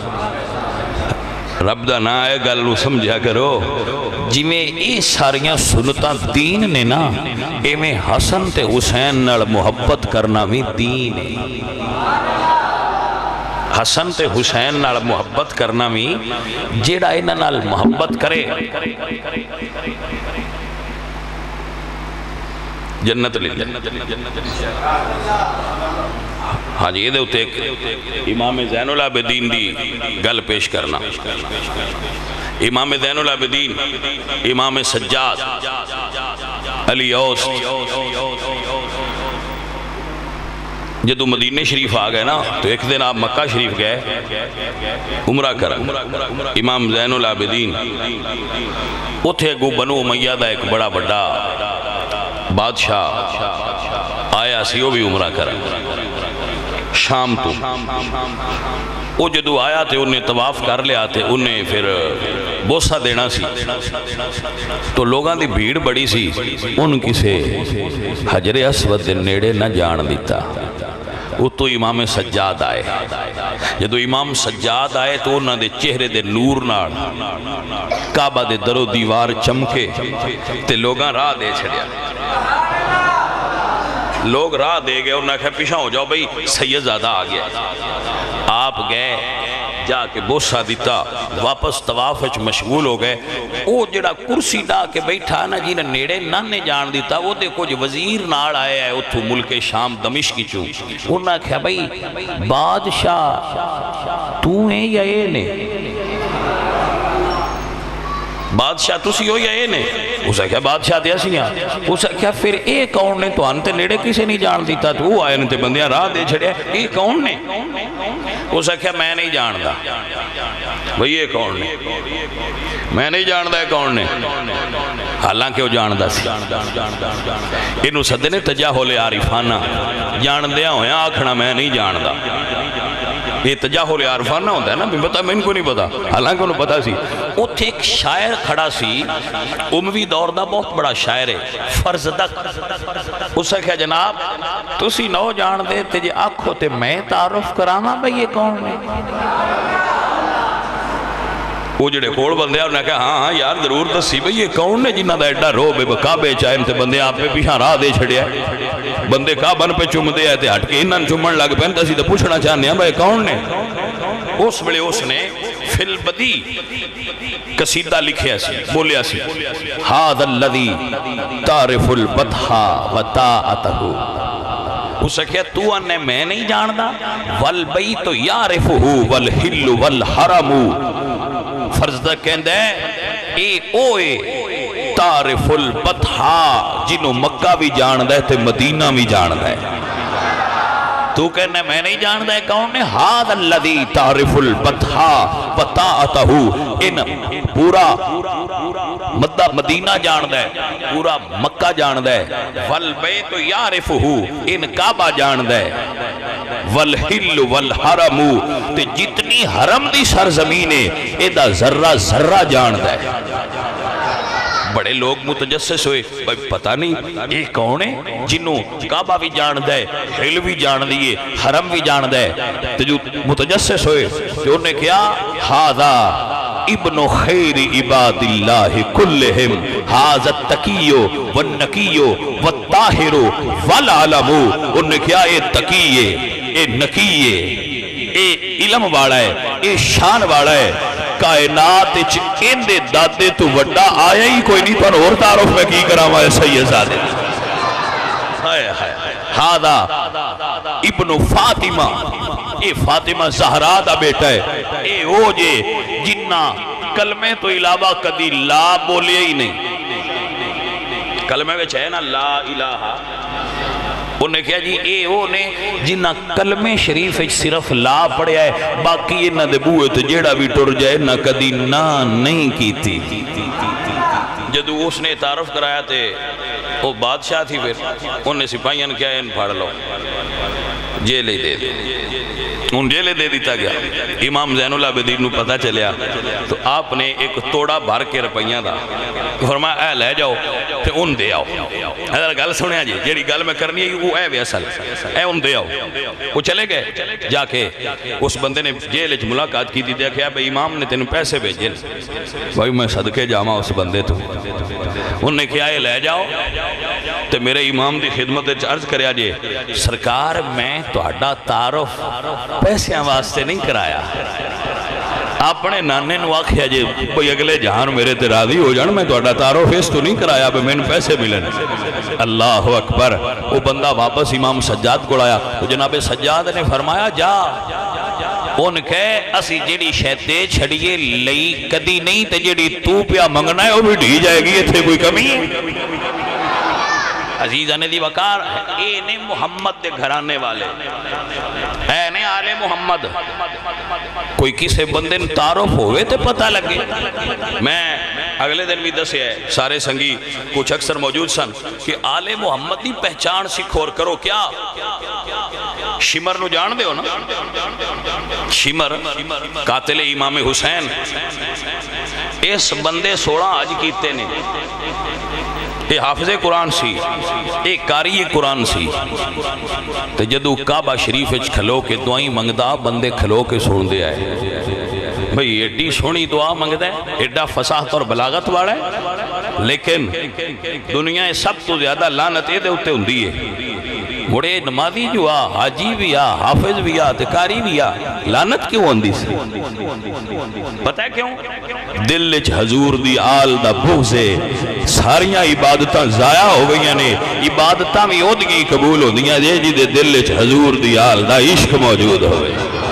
رب دا نا اے گل نو سمجھا کرو جی میں اے ساریاں سنتاں دین نے نا اے میں حسن تے حسین نال محبت کرنا بھی دین ہے حسن تے حسین نال محبت کرنا بھی جیڑا انہاں نال محبت کرے جنت لے ہاں جی یہ دے ہوتے ایک امام زین العابدین دی گل پیش کرنا امام زین العابدین امام سجاد علی اوس جدو مدینہ شریف آ گئے نا تو ایک دن آپ مکہ شریف گئے عمرہ کر امام زین العابدین اتھے گو بنو امیہ دا ایک بڑا بڑا بادشاہ آیا سی وہ بھی عمرہ کر شام تو وہ جدو آیا تھے انہیں طواف کر لیا تھے انہیں پھر بوسہ دینا سی تو لوگاں دی بھیڑ بڑی سی ان کسے حجر اسود دے نیڑے نہ جان دیتا وہ تو امام سجاد آئے جدو امام سجاد آئے تو انہاں دے چہرے دے نور نار کعبہ دے درو دیوار چمکے تے لوگاں راہ دے چھڑیا لوگ راہ دے گئے انہاں کہا پیشاں ہو جاؤ بھئی سید زادہ آ گیا آپ گئے جا کے بوسہ دیتا واپس طواف وچ مشغول ہو گئے وہ جڑا کرسی ڈا کے بیٹھا نا جی نے نیڑے نانے جان دیتا وہ دے کچھ وزیر ناڑ آیا ہے اتھو ملک شام دمشق کی چوں انہاں کہا بھئی بادشاہ تو ہیں یا اے نے بادشاہ تسی ہو یا اے نے اسے کہا بادشاہ دیا سی ہاں اسے کہا پھر اے کون نے تو آنتے نیڑے کسے نہیں جان دیتا تو وہ آئے نے تے بندیاں راہ دے چھڑیا اے کون نے اسے کہا میں نہیں جان دا بھئی یہ کون نے میں نہیں جان دا ہے کون نے حالانکہ وہ جان دا سی انہوں صدے نے تجاہل عارفانہ جان دیا ہویا آکھنا میں نہیں جان دا یہ تجاہل عارفانہ ہوتا ہے نا بھی پتا میں ان کو نہیں پتا حالانکہ انہوں پتا سی اتھے ایک شاعر کھڑا سی اموی دور دا بہت بڑا شاعر ہے فرزدق اس سے کہا جناب تسی نو جان دے تجھے آنکھو تے میں تعارف کرانا بھئی یہ کون ہے وہ جڑے کوڑ بندے انہوں نے کہا ہاں یار ضرور دسی بھئی یہ کون نے جنہ دا ایڈا رو بے بکابے چاہے تے بندے آپ پہ پیچھا راہ دے چھڑیا ہے بندے کعبن پہ چوم دے آئے تے ہٹ کے انہاں چومن لگ پہن تسی تے پوچھنا چاہنے ہیں بھئی کون نے اس بڑے اس نے فی البدی قصیدہ لکھے سی بولیا سی ہاد اللذی تعرف البتحا و طاعتہو اسے کہا تو انہیں میں نہیں جاندہ والبیت یعرفہو والحل والحرمو فرزدہ کہندہ ہے اے اوے تعرف البتحا جنہوں مکہ بھی جاندہ ہے تے مدینہ بھی جاندہ ہے تو کہنے میں نہیں جاندہ ہے کون نے ہاد اللذی تعرف البتحا وطاعتہو ان پورا مدینہ جاندہ ہے پورا مکہ جاندہ ہے والبیت یعرفہو ان کعبہ جاندہ ہے والحل والحرمو تے جتنی حرم دی سرزمین ہے ایدہ ذرہ ذرہ جاندہ ہے بڑے لوگ متجسس ہوئے بھائی پتہ نہیں یہ کون ہے جنہوں کعبہ بھی جاندہ ہے حل بھی جاندہ ہے حرم بھی جاندہ ہے تو جو متجسس ہوئے تو انہوں نے کیا ہاذا ابن خیر عباد اللہ کلہم ہاذا التقیو والنقیو والطاہرو والعلمو انہوں نے کیا اے تقیے اے نقیے اے علم والا ہے اے شان والا ہے کائنات اندے دادے تو وڈا آیا ہی کوئی نہیں پر اور تعارف میں کی کراما ہے سید زادے ہادا ابن فاطمہ اے فاطمہ زہرا دا بیٹا ہے اے او جے جنہ کلمے تو علاوہ کدی لا بولے ہی نہیں کلمے وچ ہے نا لا الہ انہوں نے کہا جی اے وہ نے جنہ کلمہ شریف صرف لا پڑھیا ہے باقی انہ دے بوئے تو جیڑا بھی ٹر جائے نہ کدی نا نہیں کی تھی جدو اس نے تعارف کرایا تھے وہ بادشاہ تھی، پھر انہیں سپاہیاں کیا ان پھاڑ لو جیلے دے دے، ان جیلے دے دیتا گیا۔ امام زین العابدین نو پتہ چلیا تو آپ نے ایک توڑا بھر کے روپیاں دا فرمایا اے لے جاؤ تے ان دے آؤ۔ حضر گل سنیا جی، جیڑی گل میں کرنی ہے وہ اے وے اصل اے ان دے آؤ۔ وہ چلے گئے، جا کے اس بندے نے جیل وچ ملاقات کی، دیکھا بھئی امام نے تینوں پیسے بھیجے، بھائی میں صدقے جاواں اس بندے تو، انہوں نے کہا یہ لے جاؤ تے میرے امام دی خدمت وچ عرض کریا جے سرکار میں تہاڈا تعارف پیسیاں واسطے نہیں کرایا، اپنے نانے نو آکھیا جے کوئی اگلے جہان میرے تے راضی ہو جان، میں تہاڈا تعارف اس تو نہیں کرایا بے میں پیسے ملن۔ اللہ اکبر۔ وہ بندہ واپس امام سجاد کو آیا، تو جناب سجاد نے فرمایا جا ان کہے اسی جیڑی شہدے چھڑیے لئی کدی نہیں تے جیڑی تو پیا منگنا ہے وہ بھی ڈھی جائے گی، اتھے کوئی کمی ہے۔ عزیزہ نے دی وقار اے نے محمد دے گھرانے والے، اے نے آل محمد، کوئی کسے بندے تعارف ہوئے تے پتہ لگے۔ میں اگلے دن بھی دسے ہے سارے سنگی کچھ اکثر موجود سن کہ آل محمد دی پہچان سکھو اور کرو کیا؟ شمر نو جان دے ہو نا؟ شمر قاتل امام حسین، اس بندے 16 آج کیتے نے، یہ حافظ قرآن سی، ایک قاری قرآن سی، تو جدو کعبہ شریف وچ کھلو کے دعائیں منگدا بندے کھلو کے سن دے آئے بھئی ایڈی سونی دعا منگدا ہے، ایڈا فصاحت اور بلاغت والا ہے، لیکن دنیا سب تو زیادہ لعنت دے ہوتے ہوندی ہے۔ بڑے نمازی جو آ، حاجی بھی آ، حافظ بھی آ، تکاری بھی آ، لعنت کیوں ہوندی سی؟ پتہ ہے کیوں؟ دل وچ حضور دی آل دا بغض ہے، ساریاں عبادتاں ضائع ہو گئی نے، عبادتاں بھی اودگی قبول ہوندیاں جے جی دے دل وچ حضور دی آل دا عشق موجود ہوئے۔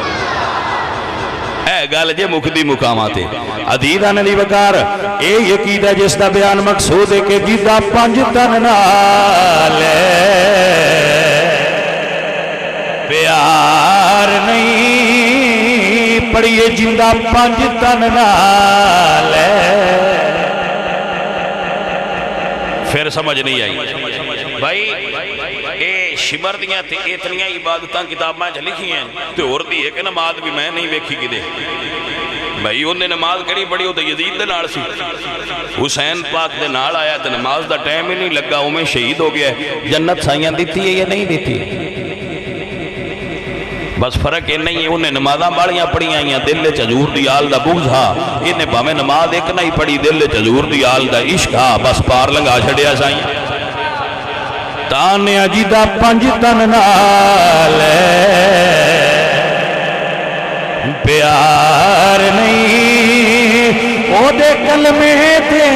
اے گل جے مکدی مقامات ہے۔ عدیدہ نلی وقار اے یقید ہے جس دا بیان مقصود ہے کہ جیدہ 5 تن نالے پیار نہیں پڑھئے جندہ 5 تن نالے، پھر سمجھ نہیں آئی بھائی اے شمر دیاں تھے اتنیاں عبادتاں کتاباں جو لکھی ہیں تو اور دی ایک نماز بھی میں نہیں ویکھی کی دے بھائی انہیں نماز کڑی پڑی ہو تو یزید دے نال سی، حسین پاک دے نال آیا تو نماز دا ٹائم ہی نہیں لگا وہ میں شہید ہو گیا ہے۔ جنت سائیاں دیتی ہے یا نہیں دیتی ہے؟ بس فرق یہ نہیں ہے، انہیں نمازاں باڑیاں پڑی آئیاں دل حضور دی آل دا بغض ہا، انہیں باہمیں نماز ایک نہیں پڑی دل حضور دی آل دا عشق ہا، بس پار لنگا چھڑیا سائیاں۔ تانے عجیدہ 5 تن نالے پیار نہیں، او دے کلمے تے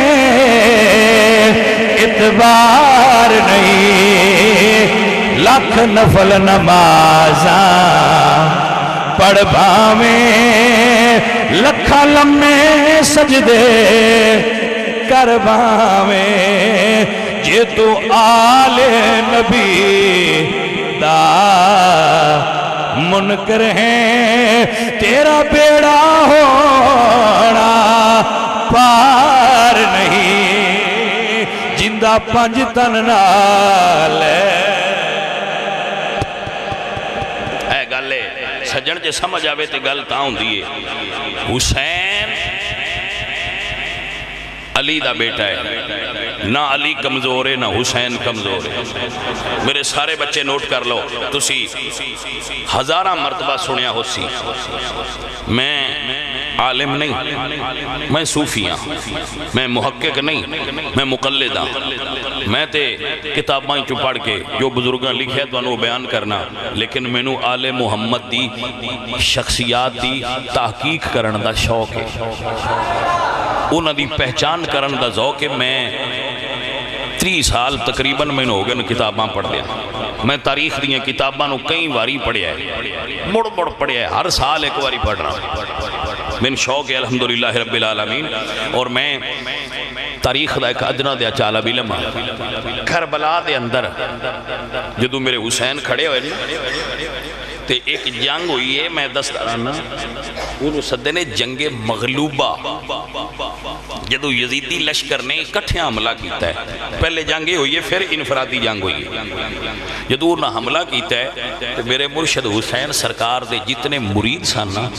اعتبار نہیں، لاکھ نفل نمازاں پڑھ بھاویں، لکھا لمحے سجدے کر بھاویں، جے تو آل نبی دا منکر ہیں تیرا بیڑا ہونا پار نہیں، جندہ 5 تن نالے۔ اے گلے سجن جے سمجھ آوے تے گل تاؤں دیئے، حسین علی دا بیٹا ہے، نہ علی کمزور ہے نہ حسین کمزور ہے۔ میرے سارے بچے نوٹ کر لو، تسی 1000 مرتبہ سنیا ہو سی، میں عالم نہیں، میں صوفیاں، میں محقق نہیں، میں مقلداں، میں تے کتاباں چو پڑھ کے جو بزرگاں لکھے تو انہوں بیان کرنا، لیکن میں نو آل محمد دی شخصیات دی تحقیق کرن دا شوق ہے، انہوں دی پہچان کرن دا ذوق ہے۔ میں 30 سال تقریباً میں نے ہو گئے کتاباں پڑھ دیا، میں تاریخ دیا کتاباں کئی واری پڑھیا ہے، مڑ پڑھیا ہے، ہر سال ایک واری پڑھ رہا ہوں، من شوق ہے الحمدللہ رب العالمین۔ اور میں تاریخ دا ایک ادنا دیا چالا بھی لمحہ کربلا دے اندر جدو میرے حسین کھڑے ہوئے تے ایک جنگ ہوئی ہے میں دستارانا انہوں سدے نے جنگ مغلوبہ جدو یزیدی لشکر نے اکٹھے حملہ کیتا ہے پہلے جنگ ہوئی ہے پھر انفرادی جنگ ہوئی ہے جدو انہوں حملہ کیتا ہے تو میرے مرشد حسین سرکار دے جتنے مرید سانا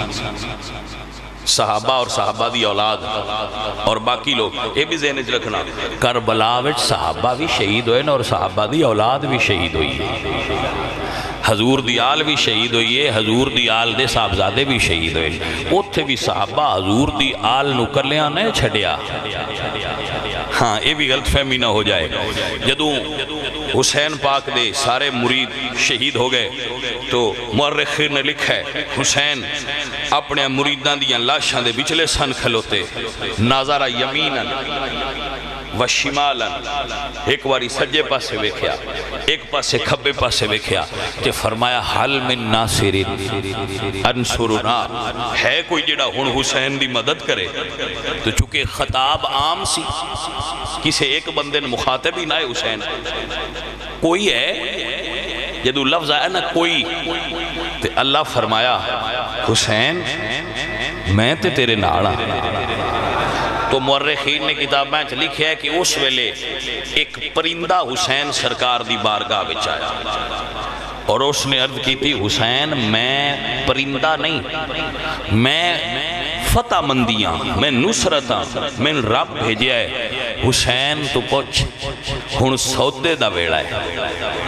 صحابہ اور صحابہ دی اولاد اور باقی لوگ یہ بھی ذہن رکھنا کربلا وچ صحابہ بھی شہید ہوئے اور صحابہ دی اولاد بھی شہید ہوئی ہے حضور دی آل بھی شہید ہوئی ہے حضور دی آل دے صاحبزادے بھی شہید ہوئے اوتھے بھی صحابہ حضور دی آل نو کر لیا نہیں چھڑیا ہاں یہ بھی غلط فہمی نہ ہو جائے جدوں حسین پاک دے سارے مرید شہید ہو گئے تو مورخین نے لکھا ہے حسین اپنے مریدان دیاں لاشاں دے بچلے سن کھلوتے ناظرہ یمیناً و شمالاً ایک واری سجے پاسے ویکھیا ایک پاسے کھبے پاسے ویکھیا تے فرمایا حل من ناصر انصرنا ہے کوئی جڑا ہن حسین دی مدد کرے تو چونکہ خطاب عام سی کسے ایک بندے نے مخاطب ہی نہ ہے حسین کوئی ہے جدو لفظ آیا نا کوئی تے اللہ فرمایا حسین میں تے تیرے ناڑا تو مورخین نے کتاب میں لکھیا ہے کہ اس ویلے ایک پرندہ حسین سرکار دی بارگاہ بچ آیا اور اس نے عرض کی تھی حسین میں پرندہ نہیں میں فتح مندیاں میں نصرتاں میں رب بھیجیا ہے حسین تو پوچھ ہن سودے دا ویڑا ہے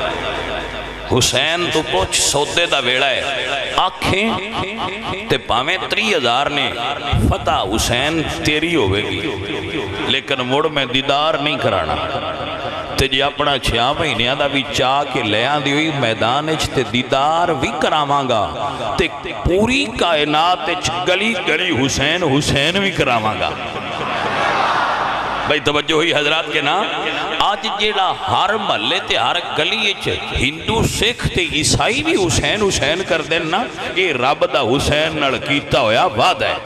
حسین تو پوچھ سودے دا ویڑا ہے آنکھیں تے پاویں 30,000 نے فتح حسین تیری ہوئے گی لیکن مڑ میں دیدار نہیں کرانا تے جی اپنا 6 مہینیاں دا بھی چاہ کے لیاں دی ہوئی میدان اچھ تے دیدار بھی کراواں گا تے پوری کائنات اچھ گلی گلی حسین حسین بھی کراواں گا بھائی توجہ ہوئی حضرات کے نا آج جیڑا ہر محلے تے ہر گلی اچھ ہندو سکھ تے عیسائی بھی حسین حسین کر دینا یہ رب دا حسین نڑ کیتا ہویا وعد ہے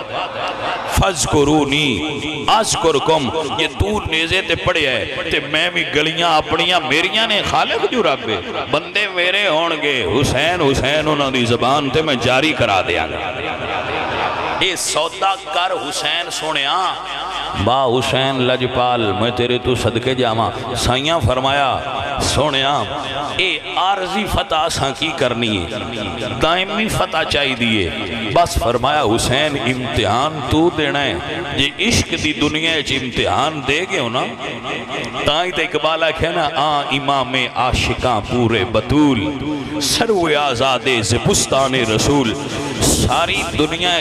فَذْكُرُونِي أَذْكُرْكُمْ یہ تو نیزے تے پڑے ہے تے میں بھی گلیاں اپنیاں میریاں نے خالق جو رب بندے میرے ہونگے حسین حسین انہوں دی زبان تے میں جاری کرا دیا گا اے سودا کر حسین سونے با حسین لجپال میں تیرے تو صدقے جاما سائیاں فرمایا سونیا اے عارضی فتح ساں کی کرنی ہے دائمی فتح چاہی دیئے بس فرمایا حسین امتحان تو دینا ہے یہ عشق دی دنیا ہے امتحان دے گے ہونا تائیں تے اقبالہ کہنا امام عاشقاں پورے بطول سروے آزادے زبستان رسول ساری دنیا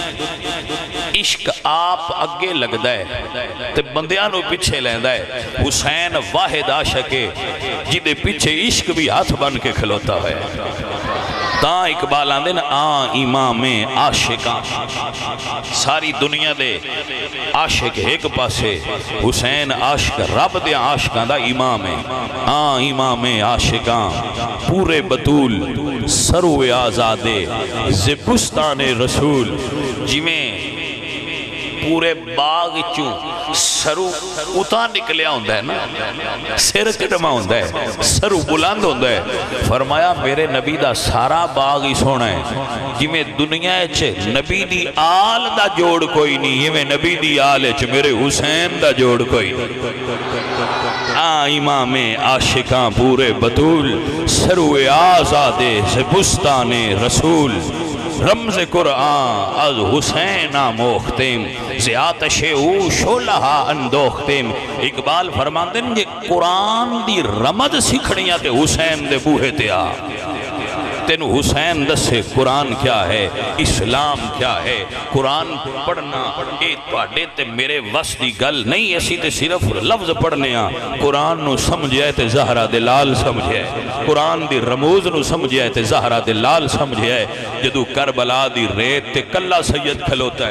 عشق آپ اگے لگ دائے تے بندیانو پیچھے لین دائے حسین واحد عاشق ہے جدے پیچھے عشق بھی ہاتھ بن کے کھلوتا ہے تاں اقبال آندے نا امام عاشقاں ساری دنیا دے عاشق ایک پاسے حسین عاشق رب دے عاشقاں دا امام ہے امام عاشقاں پورے بطول سروے آزادے زبستان رسول جویں پورے باغ چوں سرو اتا نکلیا ہوندہ ہے نا سر کٹما ہوندہ ہے سرو بلند ہوندہ ہے فرمایا میرے نبی دا سارا باغ ہی سونا ہے جی میں دنیا چھے نبی دی آل دا جوڑ کوئی نہیں یہ میں نبی دی آل چھے میرے حسین دا جوڑ کوئی نہیں امام عاشقاں پورے بطول سروے آزادے زبستان رسول رمز قرآن از حسین موختیم زیادت او شولہا اندوختیم اقبال فرماندن یہ قرآن دی رمد سکھڑیاں تے حسین دے بوہے تے آ تینو حسین دسے قرآن کیا ہے اسلام کیا ہے قرآن پڑھنا اے توڑے تے میرے وس دی گل نہیں ایسی تے صرف لفظ پڑھنے قرآن نو سمجھے تے زہرہ دلال سمجھے قرآن دی رموز نو سمجھے تے زہرہ دلال سمجھے جدو کربلا دی ریت تے کلہ سید کھلوتا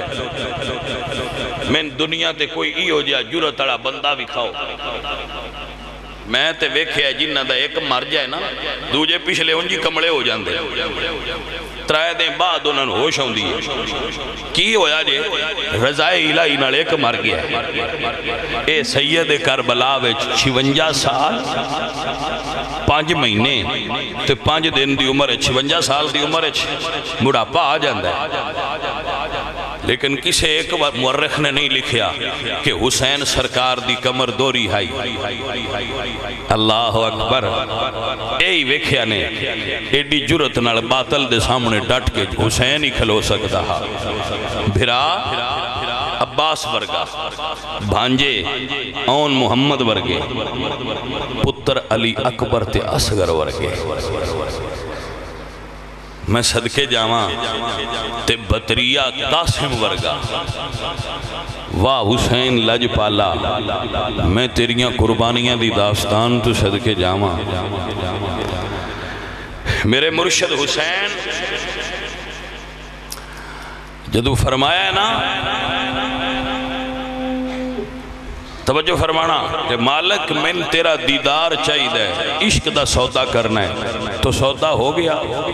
ہے میں دنیا تے کوئی ای ہو جائے جرت اڑا بندہ بھی کھاؤ میں تے ویکھے ہے جنہ دا ایک مر جائے نا دوجے پچھلے ان جی کمڑے ہو جاندے ترائے دیں بعد انہوں نے ہوش ہوں دیئے کی ہویا جے رضائے الہی نال ایک مر گیا اے سید کربلا وچ 56 سال 5 مہینے تے 5 دن دی عمر 56 سال دی عمر بڑھاپا آ جاندہ ہے، لیکن کسے ایک مورخ نے نہیں لکھیا کہ حسین سرکار دی کمر دوری ہائی۔ اللہ اکبر، ایہی ویکھیا نے ایڈی جرت نال باطل دے سامنے ڈٹ کے حسین ہی کھلو سکتا ہا۔ بھرا عباس ورگا، بھانجے اون محمد ورگے، پتر علی اکبر تے اصغر ورگے، میں صدقے جاواں تے بطریہ قاسم ورگا، واہ حسین لج پالا، میں تیریاں قربانیاں دی داستان تو صدقے جاواں۔ میرے مرشد حسین جدو فرمایا ہے نا، توجہ فرمانا کہ مالک من تیرا دیدار چاہیے دے، عشق دا سودا کرنا ہے تو سودا ہو گیا،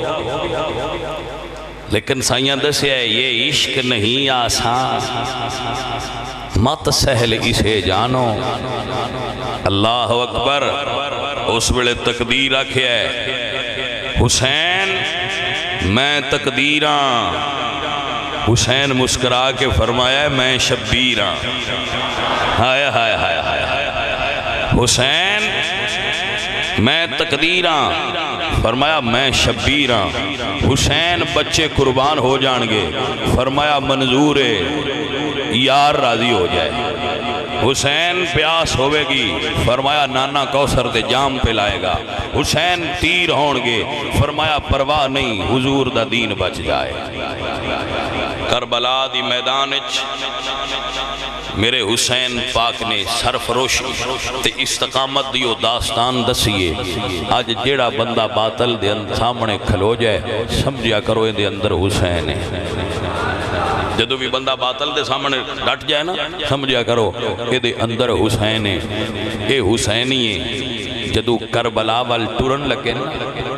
لیکن سائیاں دسے ہے یہ عشق نہیں آسان، مت سہل اسے جانو۔ اللہ اکبر، اس ویلے تقدیر آکھیا ہے حسین میں تقدیراں، حسین مسکرا کے فرمایا ہے میں شبیراں۔ ہائے ہائے ہائے ہائے، حسین میں تقدیراں، فرمایا میں شبیراں۔ حسین بچے قربان ہو جانگے، فرمایا منظور ہے یار راضی ہو جائے۔ حسین پیاس ہوئے گی، فرمایا نانا کوثر دے جام پہ لائے گا۔ حسین تیر ہونگے، فرمایا پرواہ نہیں حضور دا دین بچ جائے۔ کربلا دی میدانچ میرے حسین پاک نے سرفروشی تے استقامت دیو داستان دسیے۔ آج جیڑا بندہ باطل دے سامنے کھلو جائے، سمجھیا کرو ان دے اندر حسین ہے۔ جدو بھی بندہ باطل دے سامنے ڈٹ جائے نا، سمجھیا کرو ان دے اندر حسین ہے۔ اے حسینی ہے جدو کربلا وال ٹورن لگے نا،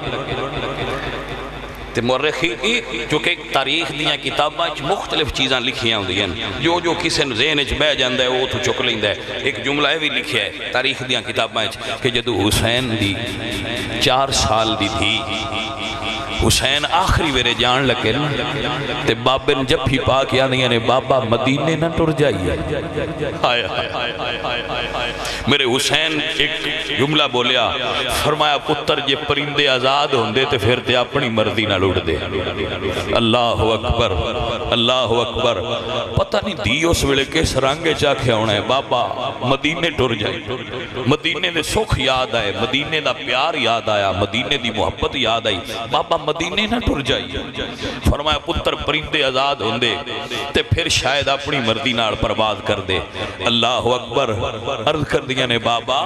مورخی جو کہ تاریخ دیاں کتاباں مختلف چیزاں لکھیاں ہوندی ہیں، جو کسی ذہن وچ بہ جاندا ہے وہ تو چک لیندا ہے۔ ایک جملہ ہے بھی لکھیا ہے تاریخ دیاں کتاباں کہ جدو حسین دی 4 سال دی تھی، حسین آخری ویرے جان لگے نا تے بابے نے جب ہی پا کے آنیاں نے بابا مدینے نہ ٹر جائیے۔ میرے حسین ایک جملہ بولیا، فرمایا پتر جے پرندے آزاد ہوندے تے پھر تے اپنی مرضی نہ لوٹ دے۔ اللہ اکبر، اللہ اکبر، پتہ نہیں دی اس ویلے کس رنگے چاکھے ہونا ہے، بابا مدینے ٹر جائے، مدینے دے سکھ یاد آئے، مدینے دا پیار یاد آیا، مدینے دی محبت یاد آئی، بابا مدینے نہ ٹر جائیے۔ فرمایا پتر پرندے آزاد ہوندے تے پھر شاید اپنی مرضی نال پرواز کر دے۔ اللہ اکبر، عرض کر دیا نے بابا،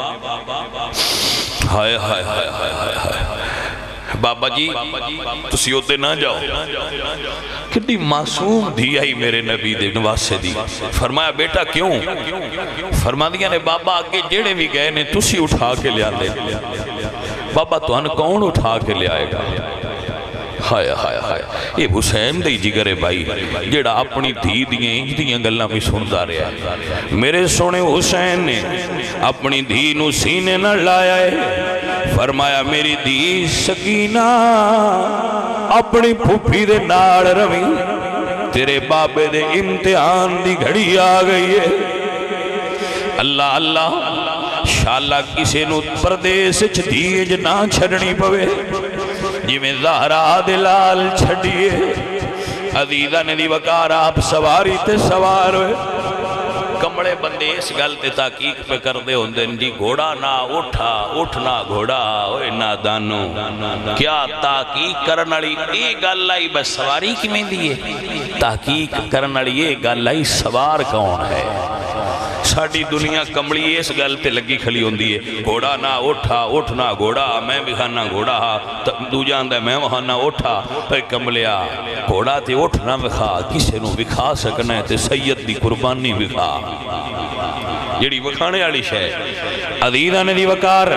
ہائے ہائے ہائے ہائے ہائے بابا جی تسی اوتے نہ جاؤ۔ کتنی معصوم دھی آئی میرے نبی دے نواسے دی۔ فرمایا بیٹا کیوں؟ فرما دیا نے بابا آگے جیڑے بھی گئے نے تسی اٹھا کے لیا دے۔ بابا تو ان کون اٹھا کے لے آئے گا؟ ہائے ہائے ہائے، یہ حسین دی جگرے بھائی جیڑا اپنی دھی دیئے انج دیئے گلہ بھی سنتا رہا ہے۔ میرے سونے حسین نے اپنی دھی نو سینے نہ لایا ہے، فرمایا میری دھی سکینہ اپنی پھوپھی دے ناڑ روی، تیرے بابے دے امتحان دی گھڑی آ گئی ہے۔ اللہ اللہ، شاءاللہ کسے نو پردیس چھتیج نہ چھڑنی پوے، جی میں زہرا دلال چھڑیے، عزیزہ نے دی وقار آپ سواری تے سوار ہوئے۔ کمڑے بندے اس گلتے تحقیق پہ کر دے ہوندے جی گھوڑا نہ اٹھا، اٹھنا گھوڑا ہوئے نہ دانو، کیا تحقیق کرنالی اے گل لائی بس سواری کی میں دیئے؟ تحقیق کرنالی اے گل لائی سوار کون ہے؟ ساڑی دنیا کمڑی اس گل تے لگی کھلی ہوندی ہے، گھوڑا نہ اٹھا، اٹھنا گھوڑا، میں بھی خانہ گھوڑا دو جاندہ میں وہاں نہ اٹھا، پہ کملیا گھوڑا تے اٹھنا وکھا، کسے نو وکھا سکنا ہے تے سید دی قربانی وکھا، جیڑی وکھانے والی شے۔ عزیزہ نے دی وقار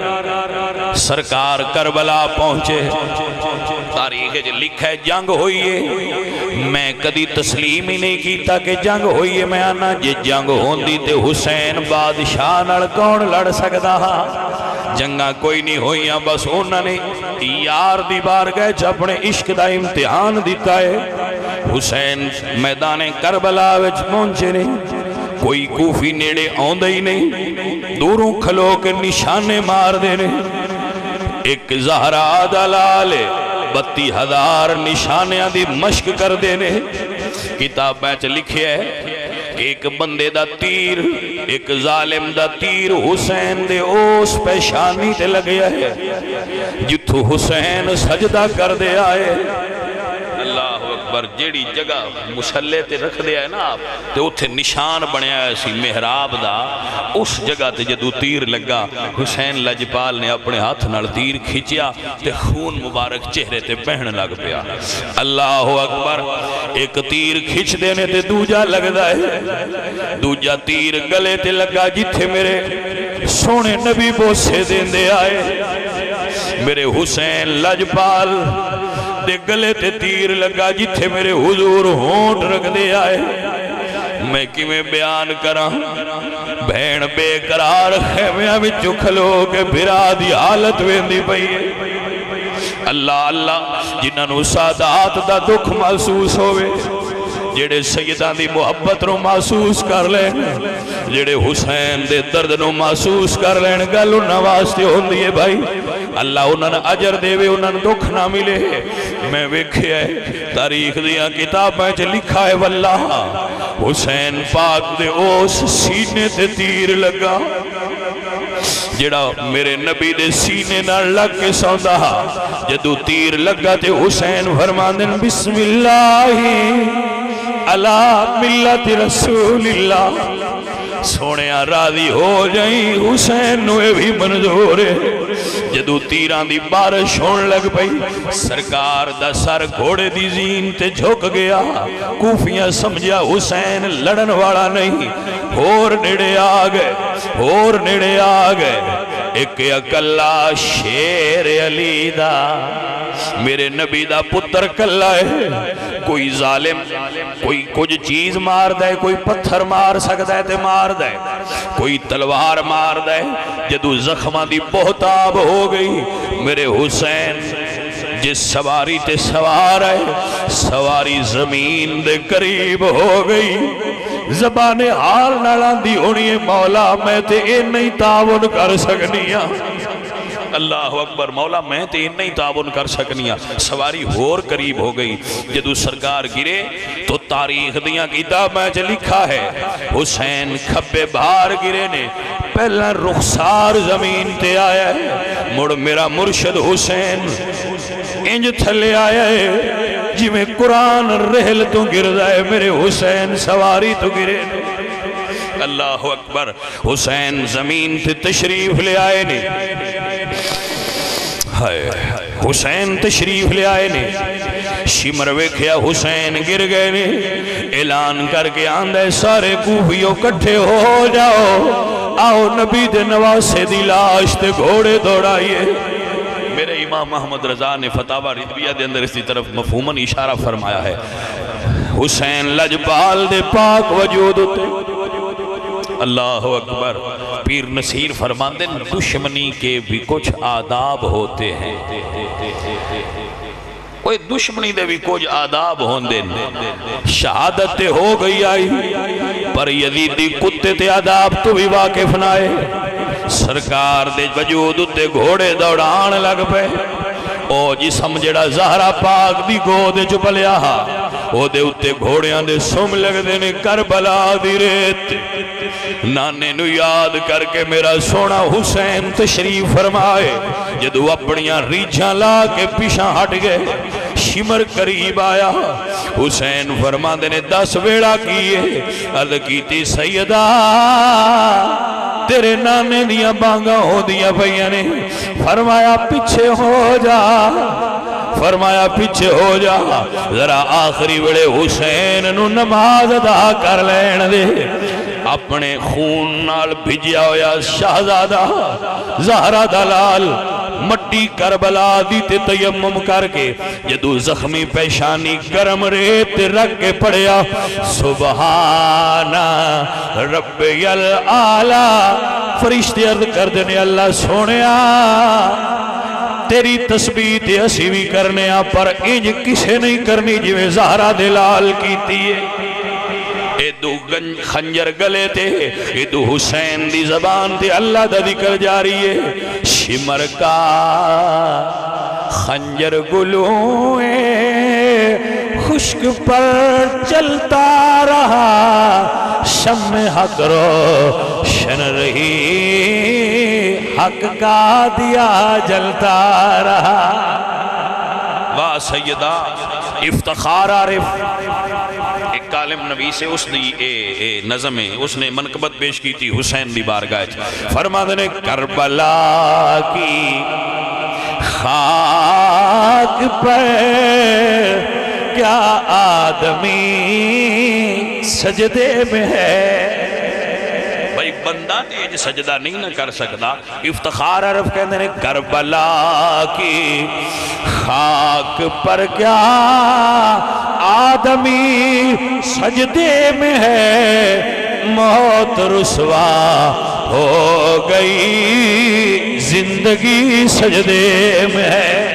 سرکار کربلا پہنچے، تاریخ جو لکھا ہے جنگ ہوئی ہے، میں کدی تسلیم ہی نہیں کیتا کہ جنگ ہوئی ہے، میں آنا جے جنگ ہوندی تے حسین بادشاہ نال کون لڑ سکدا ہا؟ جنگاں کوئی نہیں ہوئیاں، بس انہوں نے یار دی بارگاہ چ اپنے عشق دا امتحان دیتا ہے۔ حسین میدان کربلا وچ پہنچے نے، کوئی کوفی نیڑے آندہ ہی نہیں، دوروں کھلو کے نشانے مار دینے۔ ایک زہرا دلال 32,000 نشانیاں دی مشق کر دینے۔ کتاب بیچ لکھے ہے ایک بندے دا تیر، ایک ظالم دا تیر حسین دے اوس پیشانی تے لگیا ہے، جتھو حسین سجدہ کر دے آئے۔ اللہ اکبر، جیڑی جگہ مسلح تے رکھ دیا ہے نا آپ تے اتھے نشان بنیا ہے سی محراب دا، اس جگہ تے جدو تیر لگا حسین لجپال نے اپنے ہاتھ نال تیر کھچیا تے خون مبارک چہرے تے بہن لگ پیا۔ اللہ اکبر، ایک تیر کھچ دینے تے دوجا لگ دا ہے، دوجا تیر گلے تے لگا جتھے میرے سونے نبی بوسے دین دے آئے۔ میرے حسین لجپال دے گلے تے تیر لگا جتھے میرے حضور ہونٹ رکھ دے آئے۔ میں کیویں بیان کراں، بہن بے قرار خیمیاں میں چکھلو کے بھرا دی حالت ویندی پئی ہے۔ اللہ اللہ، جنہاں سادات دا دکھ محسوس ہوئے، جڑے سیدان دی محبت رو محسوس کر لیں، جڑے حسین دے درد رو محسوس کر لیں، گل انہاں واسطے ہوندی ہے بھائی، اللہ انہاں نے اجر دے وے، انہاں نے دکھ نہ ملے۔ میں ویکھے ہے تاریخ دیا کتابیں چ لکھا ہے واللہ حسین پاک دے اوس سینے تے تیر لگا، جڑا میرے نبی دے سینے نہ لگ کے سوندا، جدو تیر لگا تے حسین فرماندن بسم اللہ علی ملت رسول اللہ، سونے راضی ہو جائیں حسین نوے بھی منظور ہے۔ جدو تیران دی بارش ہون لگ پئی، سرکار دا سر گھوڑے دی زین تے جھک گیا، کوفیاں سمجھا حسین لڑن والا نہیں، اور نیڑے آگئے، اور نیڑے آگئے، ایک اکلا شیر علی دا، میرے نبی دا پتر کلا ہے، کوئی ظالم کوئی کچھ چیز مار دے، کوئی پتھر مار سکتا ہے تے مار دے، کوئی تلوار مار دے، جدو زخمہ دی بہتاب ہو گئی، میرے حسین جس سواری تے سوار ہے، سواری زمین دے قریب ہو گئی، زبان حال نالان دی ہونی ہے مولا میں تے اے نہیں تعاون کر سکنیا۔ اللہ اکبر، مولا میں تے ان نہیں تعاون کر سکنیا۔ سواری ہور قریب ہو گئی، جدو سرکار گرے تو تاریخ دیاں کتابیں چ لکھا ہے حسین کھبے بھار گرے نے، پہلا رخسار زمین تے آیا ہے، مڑ میرا مرشد حسین انج تھلے آیا ہے جی میں قرآن رحل تو گر جائے، میرے حسین سواری تو گرے نے۔ اللہ اکبر، حسین زمین تے تشریف لے آئے نے، حسین تشریف لے آئے نے، شمر ویکھیا حسین گر گئے نے، اعلان کر کے آندے سارے کوفیوں کٹھے ہو جاؤ، آؤ نبی دے نواسے دی لاش تے گھوڑے دوڑائیے۔ میرے امام محمد رضا نے فتاوہ رضویہ دے اندر اس دی طرف مفہوماً اشارہ فرمایا ہے، حسین لجپال دے پاک وجود ہوتے۔ اللہ اکبر، پیر نصیر فرماندے دشمنی کے بھی کچھ آداب ہوتے ہیں، کوئی دشمنی دے بھی کچھ آداب ہوندے، شہادت ہو گئی آئی پر یزیدی کتے تے آداب تو بھی واقف نائے، سرکار دے وجود تے گھوڑے دوڑان لگ پے، او جسم جڑا زہرا پاک دی گودے جو پلیا، او دے اتے گھوڑیاں دے سم لگ دینے کربلا دی ریت، نانے نو یاد کر کے میرا سونا حسین تشریف فرمائے، جدو اپنیاں ریجھاں لا کے پیشاں ہٹ گئے، شمر قریب آیا، حسین فرما دینے 10 ویڑا کیے، عرض کیتی سیدہ تیرے نانے دیا بانگا ہو دیا بھئیہ نے، فرمایا پیچھے ہو جا، فرمایا پیچھے ہو جا، ذرا آخری وڑے حسین نو نماز ادا کر لین دے، اپنے خون نال بھجیا ہویا شہزادہ زہرہ دلال مٹی کربلا دی تے تیمم کر کے جدو زخمی پیشانی گرم ریت رکھ کے پڑیا سبحان ربی العالی فرشتے عرض کر دینے اللہ سونیا تیری تسبیح تے اسی بھی کرنے پر انج کسے نہیں کرنی جویں زہرا دلال کیتی ہے ایدو خنجر گلے تے ایدو حسین دی زبان تے اللہ دا ذکر جاری ہے شمر کا خنجر گلوئے خشک پر چلتا رہا شم حق روشن رہی حق کا دیا جلتا رہا واہ سیدہ افتخار عارف ایک کالم نبی سے اس دی نظم ہے اس نے منقبت پیش کی تھی حسین دی بارگاہ فرما دینے کربلا کی خاک پر کیا آدمی سجدے میں ہے بھائی بندہ تیج سجدہ نہیں نہ کر سکتا افتخار عرف کہتے ہیں کربلا کی خاک پر کیا آدمی سجدے میں ہے موت رسوا ہو گئی زندگی سجدے میں ہے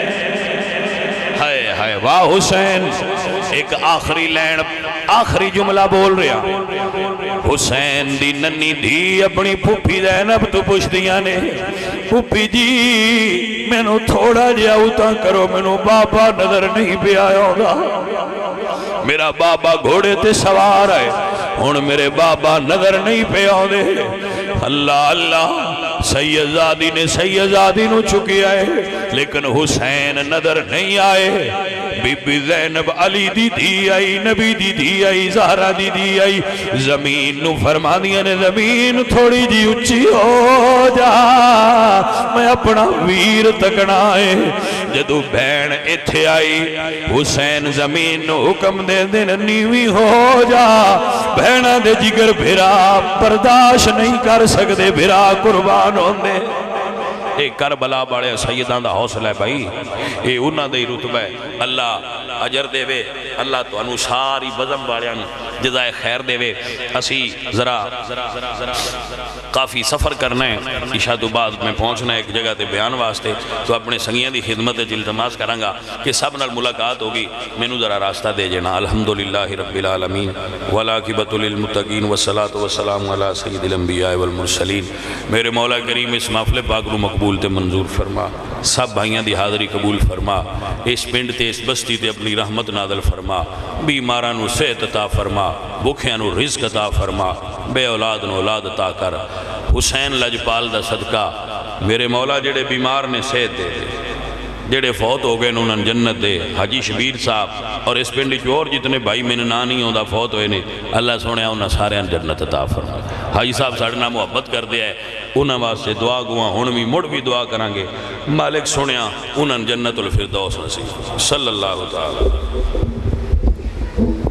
واہ حسین ایک آخری لین آخری جملہ بول رہا حسین دی ننی دھی اپنی پھوپھی زینب تو پوچھ دیا نے پھوپھی جی میں نو تھوڑا جیا اتا کرو میں نو بابا نظر نہیں پہ آیا ہوگا میرا بابا گھوڑے تے سوار ہے ہون میرے بابا نظر نہیں پہ آؤ دے اللہ اللہ سیدزادی نے سیدزادی نو چکی آئے لیکن حسین نظر نہیں آئے بی بی زینب علی دی دی آئی نبی دی دی آئی زہرہ دی دی آئی زمین نو فرما دیا نے زمین تھوڑی جی اچھی ہو جا میں اپنا ویر تکنا ہے جدو بین اتھے آئی حسین زمین نو حکم دے دن نیوی ہو جا بینہ دے جگر بھرا برداشت نہیں کر سکتے بھرا قربان ہوندے اے کربلا بڑے سیدان دا حوصلہ ہے بھائی اے انہاں دے رتبہ ہے اللہ اجر دے وے اللہ تو انو ساری بزم باڑیاں جزائے خیر دے وے اسی ذرا کافی سفر کرنا ہے عشاء تو بعد میں پہنچنا ہے ایک جگہ تے بیان واسطے تو اپنے سنگیاں دی خدمت التماس کرانگا کہ سب نال ملاقات ہوگی مینوں ذرا راستہ دے جنا الحمدللہ رب العالمین والعاقبۃ للمتقین والصلاۃ والسلام علی سید الانبیاء والمرسلین میرے مولا کریم اس محفل پاک نو مقبول تے منظور فرما سب بھائیاں دی حاضری قبول فرما اس پنڈ تے اس بستی تے اپنی رحمت نازل فرما بیماراں نو صحت عطا فرما بھوکیاں نو رزق عطا فرما بے اولاد نو اولاد عطا کر حسین لجپال دا صدقہ میرے مولا جڑے بیمار نے صحت دے جڑے فوت ہو گئے انہوں نے جنت دے حاجی شبیر صاحب اور اس پنڈی چور جتنے بھائی میں نہ نہیں ہوندہ فوت ہوئے نے اللہ سونے انہوں نے سارے جنت عطا فرما حاجی صاحب ساڑھنا محبت کر دیا ہے انہوں واسطے دعا گواں ہونوی مڑ بھی دعا کرانگے مالک سنیا انہوں جنت الفردوس نصیب صلی اللہ تعالی